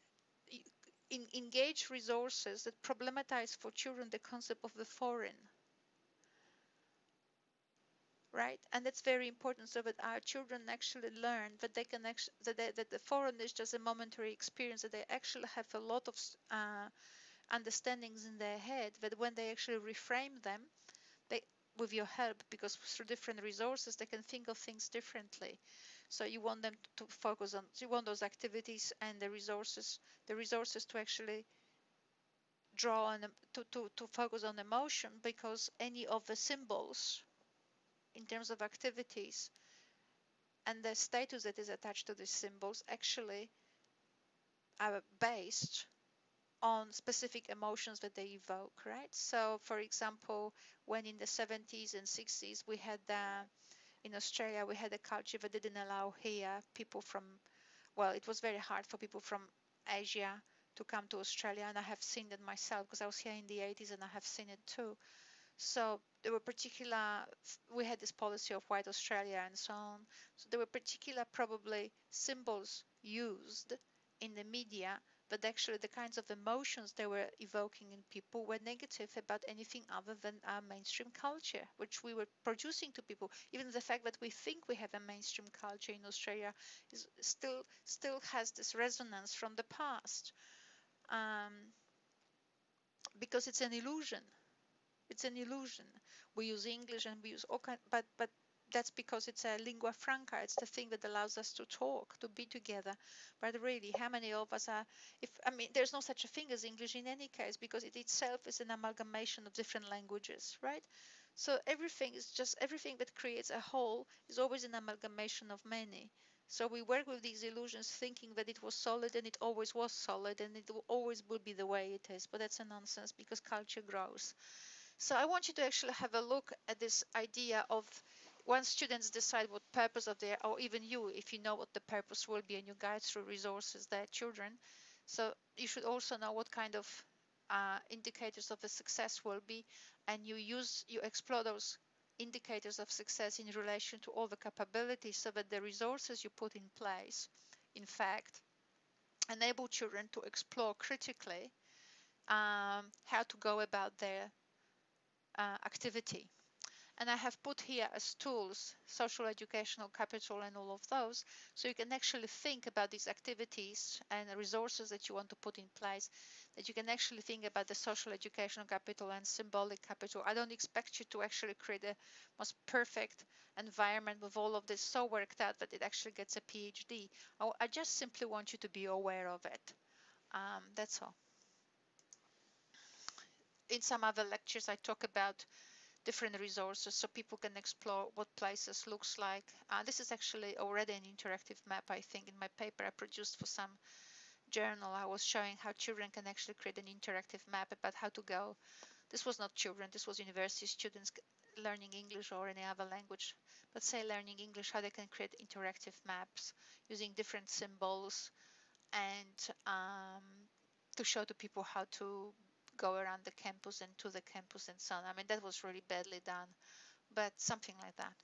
in, engage resources that problematize for children the concept of the foreign. right? And that's very important so that our children actually learn that they can actually that, they, that the foreign is just a momentary experience, that they actually have a lot of uh, understandings in their head, that when they actually reframe them, they with your help, because through different resources they can think of things differently. So you want them to focus on, you want those activities and the resources the resources to actually draw on to, to, to focus on emotion, because any of the symbols in terms of activities and the status that is attached to these symbols actually are based on specific emotions that they evoke, right? So for example, when in the seventies and sixties we had uh, in Australia we had a culture that didn't allow here people from, well, it was very hard for people from Asia to come to Australia, and I have seen that myself because I was here in the eighties and I have seen it too. So there were particular, we had this policy of white Australia and so on. So there were particular probably symbols used in the media, but actually the kinds of emotions they were evoking in people were negative about anything other than our mainstream culture, which we were producing to people. Even the fact that we think we have a mainstream culture in Australia is still still has this resonance from the past, um, because it's an illusion. It's an illusion. We use English and we use all kind, but but that's because it's a lingua franca. It's the thing that allows us to talk, to be together. But really, how many of us are? If I mean, there's no such a thing as English in any case, because it itself is an amalgamation of different languages, right? So everything is just everything that creates a whole is always an amalgamation of many. So we work with these illusions thinking that it was solid, and it always was solid, and it will always will be the way it is. But that's a nonsense, because culture grows. So I want you to actually have a look at this idea of, once students decide what purpose of their, or even you, if you know what the purpose will be and you guide through resources their children. So you should also know what kind of uh, indicators of the success will be, and you use, you explore those indicators of success in relation to all the capabilities, so that the resources you put in place, in fact, enable children to explore critically um, how to go about their uh, activity. And I have put here as tools social educational capital and all of those, so you can actually think about these activities and the resources that you want to put in place, that you can actually think about the social educational capital and symbolic capital. I don't expect you to actually create a most perfect environment with all of this so worked out that it actually gets a PhD. I, I just simply want you to be aware of it. Um, that's all. In some other lectures I talk about different resources so people can explore what places looks like. Uh, this is actually already an interactive map, I think. In my paper I produced for some journal, I was showing how children can actually create an interactive map about how to go. This was not children, this was university students learning English or any other language, but say learning English, how they can create interactive maps using different symbols, and um, to show to people how to go around the campus and to the campus and so on. I mean, that was really badly done, but something like that.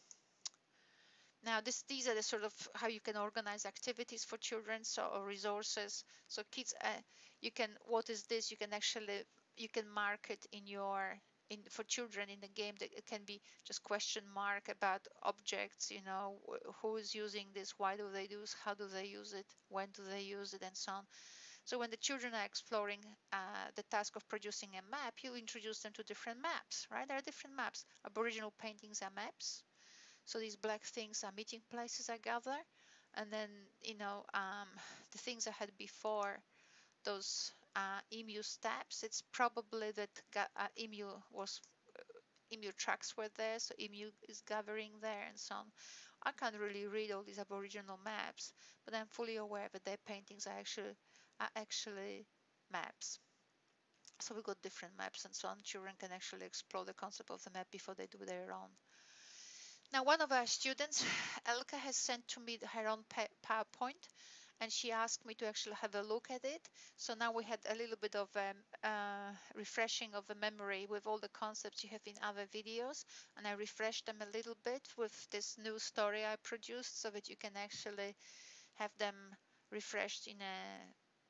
Now, this, these are the sort of how you can organize activities for children, so or resources. So kids, uh, you can, what is this? You can actually, you can mark it in your, in for children in the game. That it can be just question mark about objects, you know, who is using this, why do they use, how do they use it, when do they use it, and so on. So when the children are exploring uh, the task of producing a map, you introduce them to different maps, right? There are different maps. Aboriginal paintings are maps. So these black things are meeting places, I gather. And then, you know, um, the things I had before, those uh, emu steps, it's probably that uh, emu was, emu tracks were there, so emu is gathering there and so on. I can't really read all these Aboriginal maps, but I'm fully aware that their paintings are actually, are actually maps. So we got different maps and so on. Children can actually explore the concept of the map before they do their own. Now, one of our students, Elka, has sent to me her own PowerPoint, and she asked me to actually have a look at it. So now we had a little bit of um, uh, refreshing of the memory with all the concepts you have in other videos, and I refreshed them a little bit with this new story I produced, so that you can actually have them refreshed in a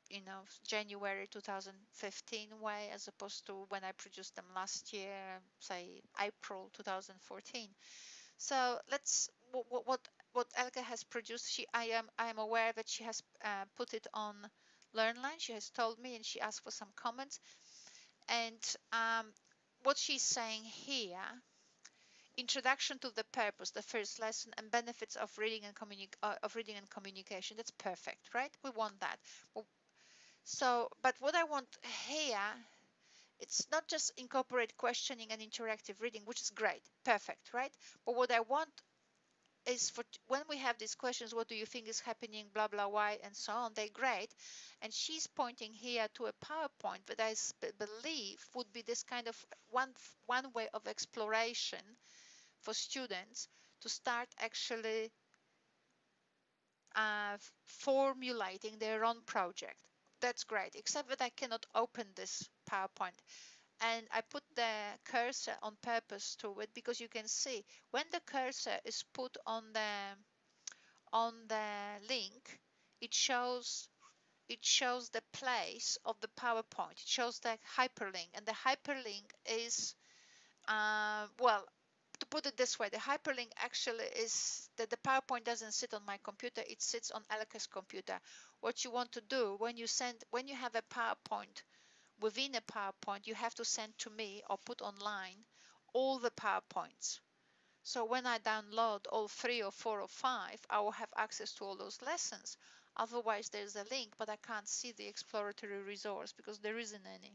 you know, January two thousand fifteen way, as opposed to when I produced them last year, say April two thousand fourteen. So let's what what what Elke has produced. She I am I am aware that she has uh, put it on LearnLine. She has told me, and she asked for some comments. And um, what she's saying here: introduction to the purpose, the first lesson, and benefits of reading and communi- uh, of reading and communication. That's perfect, right? We want that. So, but what I want here, it's not just incorporate questioning and interactive reading, which is great, perfect, right? But what I want is for when we have these questions, what do you think is happening, blah, blah, why, and so on, they're great. And she's pointing here to a PowerPoint that I believe would be this kind of one, one way of exploration for students to start actually uh, formulating their own project. That's great, except that I cannot open this PowerPoint. And I put the cursor on purpose to it because you can see when the cursor is put on the on the link, it shows it shows the place of the PowerPoint. It shows the hyperlink, and the hyperlink is uh, well, to put it this way, the hyperlink actually is that the PowerPoint doesn't sit on my computer, it sits on Elke's computer. What you want to do when you send when you have a PowerPoint within a PowerPoint, you have to send to me or put online all the PowerPoints. So when I download all three or four or five, I will have access to all those lessons. Otherwise, there's a link, but I can't see the exploratory resource because there isn't any.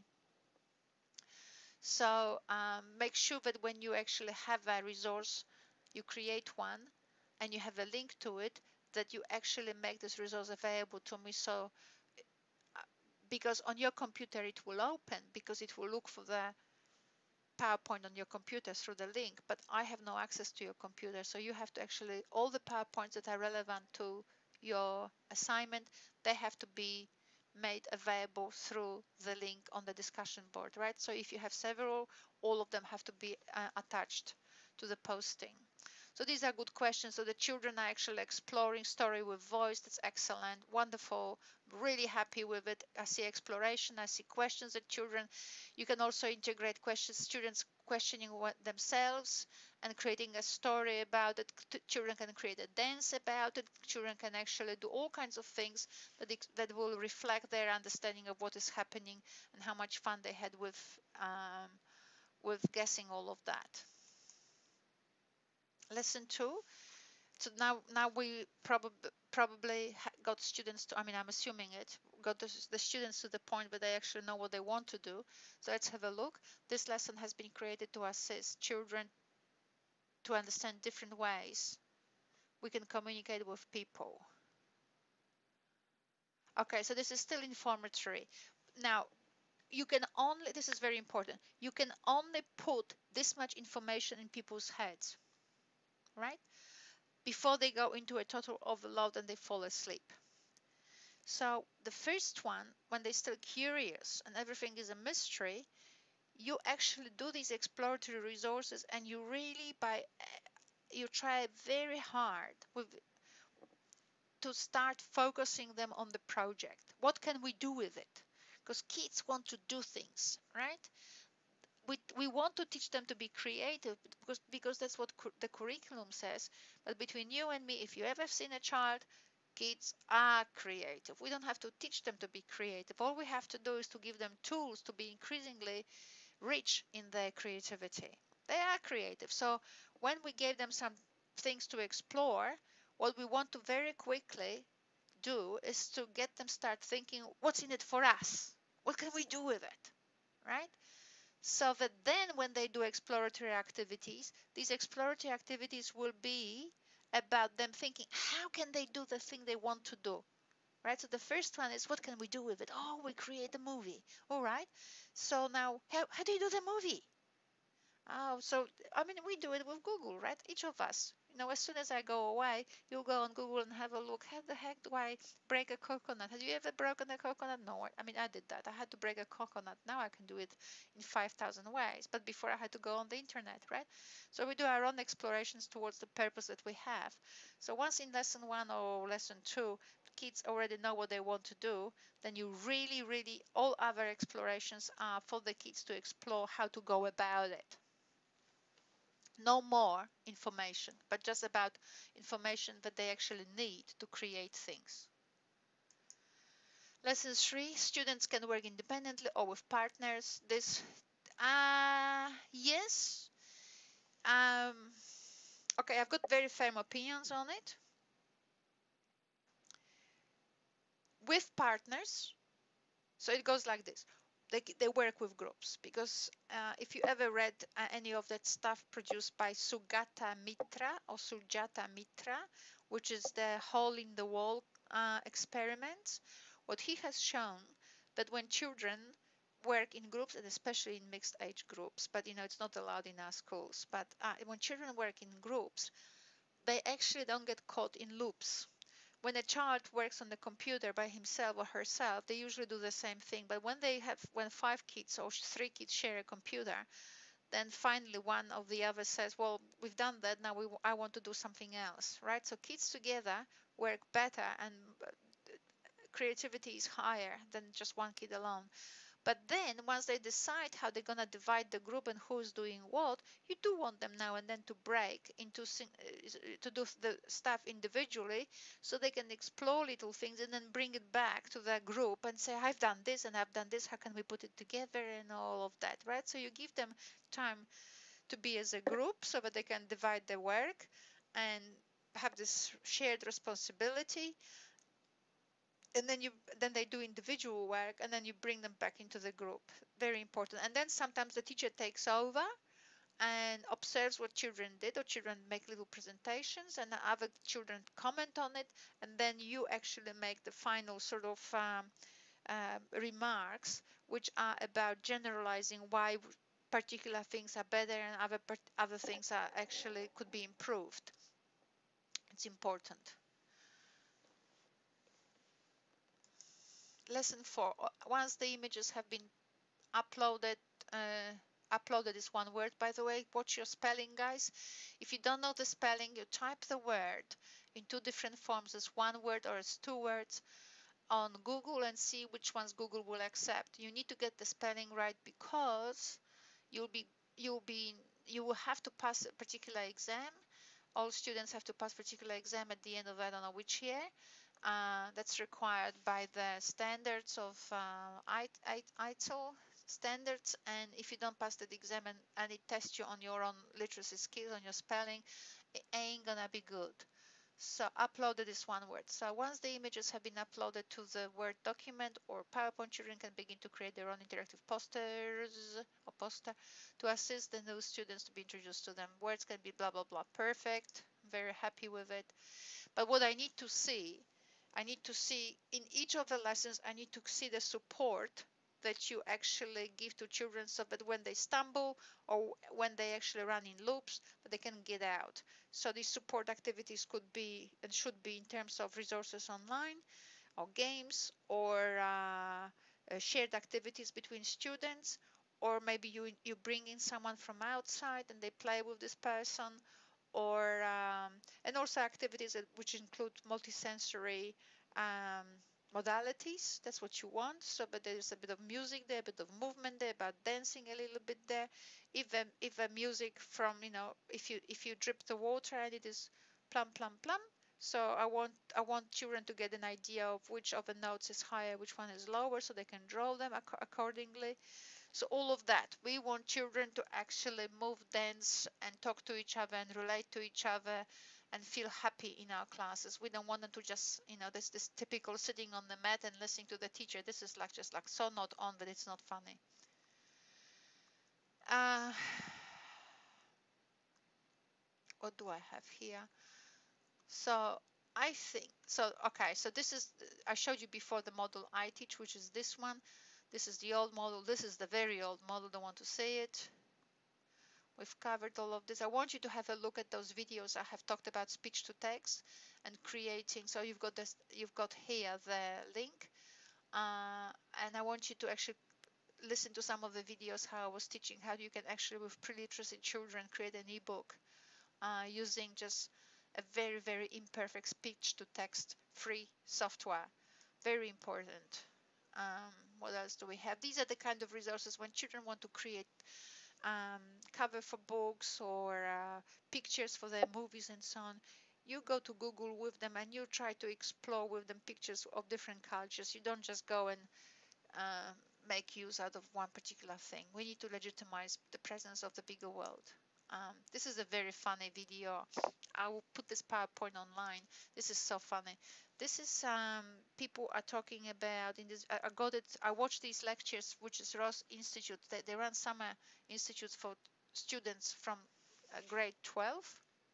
So um, make sure that when you actually have a resource, you create one and you have a link to it, that you actually make this resource available to me. So uh, because on your computer it will open, because it will look for the PowerPoint on your computer through the link, but I have no access to your computer. So you have to actually, all the PowerPoints that are relevant to your assignment, they have to be made available through the link on the discussion board, right? So if you have several, all of them have to be uh, attached to the posting. So these are good questions. So the children are actually exploring story with voice. That's excellent, wonderful, really happy with it. I see exploration, I see questions that children, you can also integrate questions, students questioning what themselves and creating a story about it. Children can create a dance about it. Children can actually do all kinds of things that, that will reflect their understanding of what is happening and how much fun they had with, um, with guessing all of that. Lesson two. So now, now we probably probably got students to, I mean, I'm assuming it, got the, the students to the point where they actually know what they want to do. So let's have a look. This lesson has been created to assist children to understand different ways we can communicate with people. Okay, so this is still informatory. Now, you can only, this is very important, you can only put this much information in people's heads, right? Before they go into a total overload and they fall asleep. So the first one, when they're still curious and everything is a mystery, you actually do these exploratory resources and you really by you try very hard with to start focusing them on the project. What can we do with it? Because kids want to do things, right? We, we want to teach them to be creative because because that's what cu the curriculum says. But between you and me, if you ever seen a child, kids are creative. We don't have to teach them to be creative. All we have to do is to give them tools to be increasingly rich in their creativity. They are creative. So when we gave them some things to explore, what we want to very quickly do is to get them start thinking, what's in it for us? What can we do with it? Right? So that then when they do exploratory activities, these exploratory activities will be about them thinking, how can they do the thing they want to do? Right? So the first one is, what can we do with it? Oh, we create a movie. All right. So now, how, how do you do the movie? Oh, so I mean, we do it with Google, right? Each of us. You know, as soon as I go away, you'll go on Google and have a look. How the heck do I break a coconut? Have you ever broken a coconut? No, I mean, I did that. I had to break a coconut. Now I can do it in five thousand ways. But before I had to go on the internet, right? So we do our own explorations towards the purpose that we have. So once in lesson one or lesson two, kids already know what they want to do, then you really, really, all other explorations are for the kids to explore how to go about it. No more information, but just about information that they actually need to create things. Lesson three, students can work independently or with partners. This, uh, yes. Um, okay, I've got very firm opinions on it. With partners, so it goes like this. They, they work with groups because uh, if you ever read uh, any of that stuff produced by Sugata Mitra or Sujata Mitra, which is the hole in the wall uh, experiments, what he has shown that when children work in groups, and especially in mixed age groups, but you know it's not allowed in our schools, but uh, when children work in groups, they actually don't get caught in loops. When a child works on the computer by himself or herself, they usually do the same thing. But when they have, when five kids or three kids share a computer, then finally one of the others says, "Well, we've done that. Now we, I want to do something else," right? So kids together work better, and creativity is higher than just one kid alone. But then once they decide how they're going to divide the group and who's doing what, you do want them now and then to break into to do the stuff individually so they can explore little things and then bring it back to the group and say, I've done this and I've done this, how can we put it together, and all of that, right? So you give them time to be as a group so that they can divide their work and have this shared responsibility, and then you then they do individual work, and then you bring them back into the group. Very important. And then sometimes the teacher takes over and observes what children did, or children make little presentations and other children comment on it, and then you actually make the final sort of um, uh, remarks, which are about generalizing why particular things are better and other other things are actually could be improved. It's important. Lesson four, once the images have been uploaded, uh, uploaded is one word, by the way. Watch your spelling, guys. If you don't know the spelling, you type the word in two different forms, as one word or as two words, on Google, and see which ones Google will accept. You need to get the spelling right because you'll be you'll be you will have to pass a particular exam. All students have to pass a particular exam at the end of I don't know which year. Uh, that's required by the standards of uh, I, I, I T I L standards, and if you don't pass that exam and, and it tests you on your own literacy skills, on your spelling, it ain't gonna be good. So uploaded is one word. So once the images have been uploaded to the Word document or PowerPoint, children can begin to create their own interactive posters or poster to assist the new students to be introduced to them. Words can be blah, blah, blah. Perfect. Very happy with it. But what I need to see, I need to see in each of the lessons, I need to see the support that you actually give to children so that when they stumble or when they actually run in loops, that they can get out. So these support activities could be and should be in terms of resources online or games, or uh, uh, shared activities between students, or maybe you you bring in someone from outside and they play with this person, or um, and also activities that, which include multisensory um, modalities. That's what you want. So, but there's a bit of music there, a bit of movement there, about dancing a little bit there. If a, if a music from, you know, if you if you drip the water and it is plum plum plum. So I want I want children to get an idea of which of the notes is higher, which one is lower, so they can draw them ac accordingly. So all of that, we want children to actually move, dance, and talk to each other and relate to each other and feel happy in our classes. We don't want them to just, you know, this this typical sitting on the mat and listening to the teacher. This is like just like so not on that it's not funny. Uh, what do I have here? So I think, so okay, so this is, I showed you before the model I teach, which is this one. This is the old model. This is the very old model. Don't want to say it. We've covered all of this. I want you to have a look at those videos. I have talked about speech to text and creating. So you've got this, you've got here the link, uh, and I want you to actually listen to some of the videos how I was teaching how you can actually with pre-literacy children create an ebook uh, using just a very, very imperfect speech to text free software. Very important. Um, what else do we have? These are the kind of resources when children want to create um, cover for books or uh, pictures for their movies and so on. You go to Google with them and you try to explore with them pictures of different cultures. You don't just go and uh, make use out of one particular thing. We need to legitimize the presence of the bigger world. Um, this is a very funny video. I will put this PowerPoint online. This is so funny. This is um, people are talking about in this. I, I got it. I watched these lectures, which is Ross Institute. They, they run summer institutes for students from uh, grade twelve.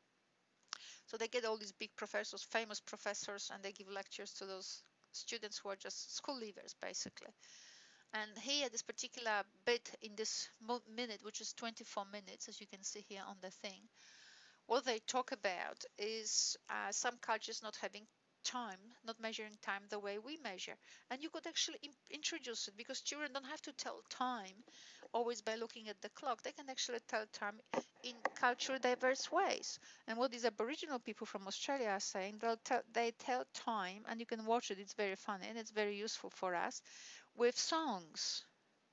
So they get all these big professors, famous professors, and they give lectures to those students who are just school leavers, basically. And here, this particular bit in this minute, which is twenty-four minutes, as you can see here on the thing, what they talk about is uh, some cultures not having time, not measuring time the way we measure. And you could actually introduce it because children don't have to tell time always by looking at the clock. They can actually tell time in culturally diverse ways. And what these Aboriginal people from Australia are saying, they'll tell, they tell time, and you can watch it, it's very funny and it's very useful for us, with songs,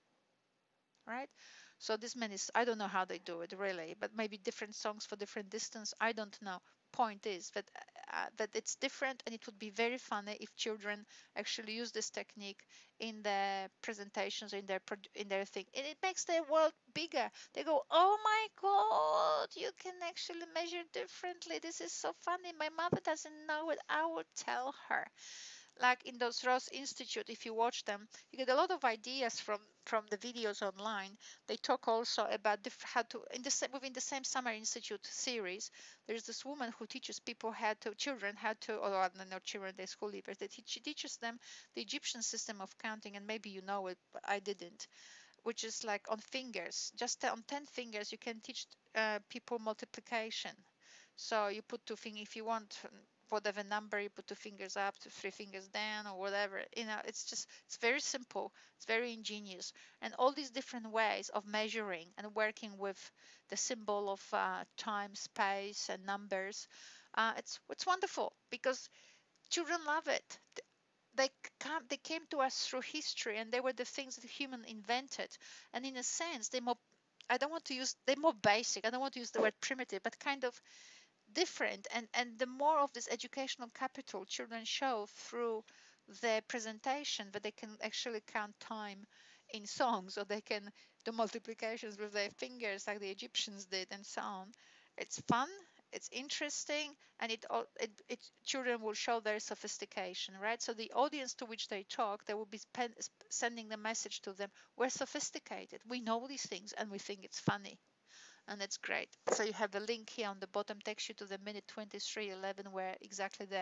right? So this means I don't know how they do it really, but maybe different songs for different distance. I don't know. Point is that uh, that it's different, and it would be very funny if children actually use this technique in their presentations, in their in their thing, and it makes their world bigger. They go, "Oh my God, you can actually measure differently. This is so funny. My mother doesn't know it. I will tell her." Like in those Ross Institute, if you watch them, you get a lot of ideas from from the videos online. They talk also about how to in the within the same Summer Institute series. There's this woman who teaches people how to children how to, or not children, they're school leavers. They teach, she teaches them the Egyptian system of counting, and maybe you know it, but I didn't. Which is like on fingers, just on ten fingers, you can teach uh, people multiplication. So you put two fingers, if you want whatever number, you put two fingers up, to three fingers down, or whatever. You know, it's just, it's very simple. It's very ingenious. And all these different ways of measuring and working with the symbol of uh, time, space, and numbers. Uh, it's, it's wonderful because children love it. They come, they came to us through history, and they were the things that human invented. And in a sense, they more, I don't want to use, they're more basic. I don't want to use the word primitive, but kind of different. And and the more of this educational capital children show through their presentation, that they can actually count time in songs, or they can do multiplications with their fingers like the Egyptians did, and so on. It's fun, it's interesting, and it, it, it children will show their sophistication, right? So the audience to which they talk, they will be sending the message to them: we're sophisticated, we know these things, and we think it's funny. And it's great. So you have the link here on the bottom, takes you to the minute twenty-three eleven, where exactly the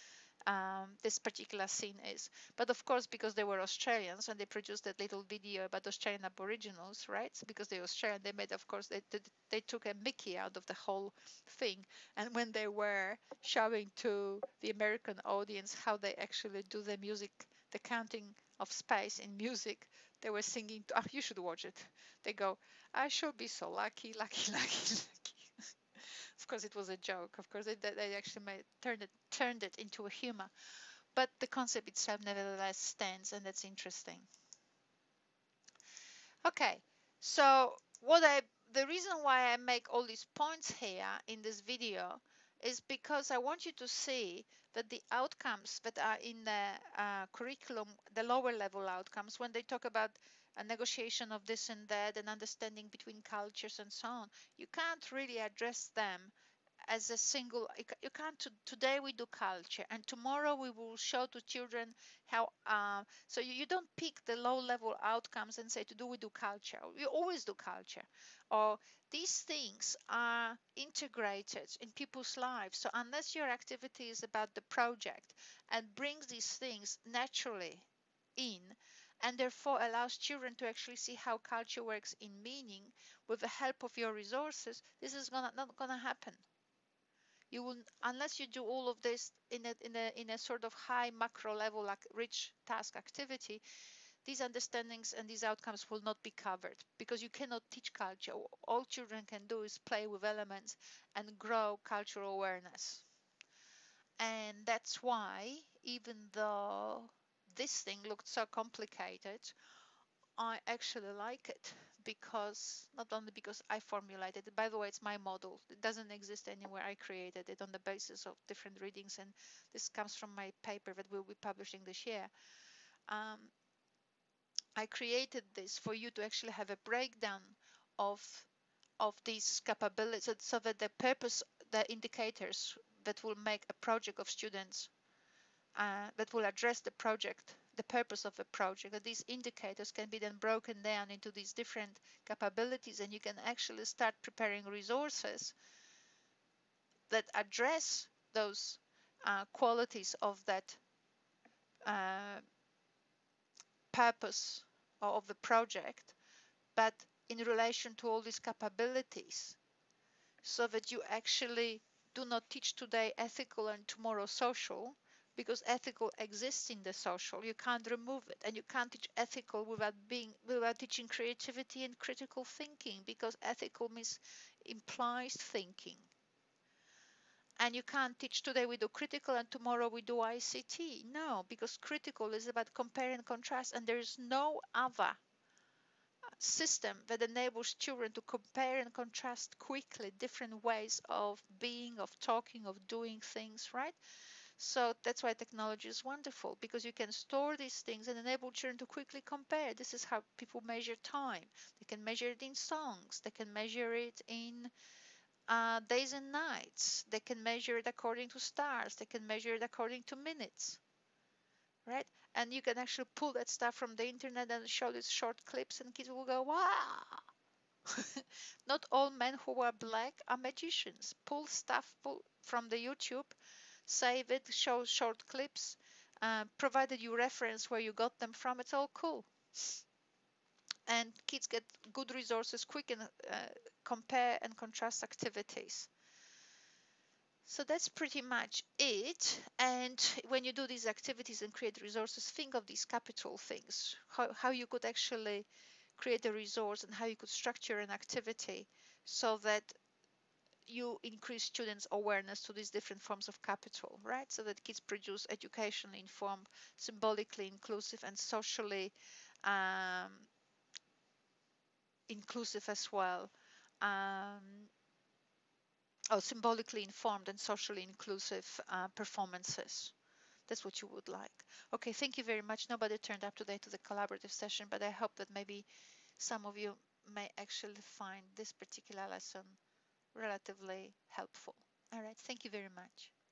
um, this particular scene is. But of course, because they were Australians and they produced that little video about Australian Aboriginals, right? So because they're Australian, they made, of course, they, they, they took a Mickey out of the whole thing. And when they were showing to the American audience how they actually do the music, the counting of space in music, they were singing, oh, you should watch it. They go, I should be so lucky, lucky, lucky, lucky. Of course, it was a joke. Of course, they, they actually made, turned it turned it into a humor, but the concept itself nevertheless stands, and that's interesting. Okay, so what I the reason why I make all these points here in this video is because I want you to see that the outcomes that are in the uh, curriculum, the lower level outcomes, when they talk about a negotiation of this and that and understanding between cultures and so on, you can't really address them as a single. You can't. Today we do culture, and tomorrow we will show to children how uh, so you, you don't pick the low level outcomes and say, to do we do culture. We always do culture, or these things are integrated in people's lives. So unless your activity is about the project and brings these things naturally in, and therefore allows children to actually see how culture works in meaning with the help of your resources, this is gonna, not going to happen. You will, unless you do all of this in a, in a, in a sort of high macro level, like rich task activity, these understandings and these outcomes will not be covered, because you cannot teach culture. All children can do is play with elements and grow cultural awareness. And that's why, even though this thing looked so complicated, I actually like it, because not only because I formulated it, by the way, it's my model. It doesn't exist anywhere. I created it on the basis of different readings, and this comes from my paper that we'll be publishing this year. Um, I created this for you to actually have a breakdown of of these capabilities, so so that the purpose, the indicators that will make a project of students, uh, that will address the project, the purpose of the project. And these indicators can be then broken down into these different capabilities, and you can actually start preparing resources that address those uh, qualities of that uh, purpose of the project, but in relation to all these capabilities, so that you actually do not teach today ethical and tomorrow social, because ethical exists in the social. You can't remove it, and you can't teach ethical without being without teaching creativity and critical thinking, because ethical means implies thinking. And you can't teach today we do critical and tomorrow we do I C T. No, because critical is about compare and contrast, and there is no other system that enables children to compare and contrast quickly different ways of being, of talking, of doing things, right? So that's why technology is wonderful, because you can store these things and enable children to quickly compare. This is how people measure time. They can measure it in songs. They can measure it in uh, days and nights. They can measure it according to stars. They can measure it according to minutes, right? And you can actually pull that stuff from the internet and show these short clips, and kids will go, wow. Not all men who are black are magicians. Pull stuff pull from the YouTube, save it, show short clips, uh, provided you reference where you got them from. It's all cool. And kids get good resources, quick and uh, compare and contrast activities. So that's pretty much it. And when you do these activities and create resources, think of these capital things, how, how you could actually create a resource and how you could structure an activity so that you increase students' awareness to these different forms of capital, right? So that kids produce educationally informed, symbolically inclusive, and socially um, inclusive as well. Um, or symbolically informed and socially inclusive uh, performances. That's what you would like. Okay, thank you very much. Nobody turned up today to the collaborative session, but I hope that maybe some of you may actually find this particular lesson relatively helpful. All right, thank you very much.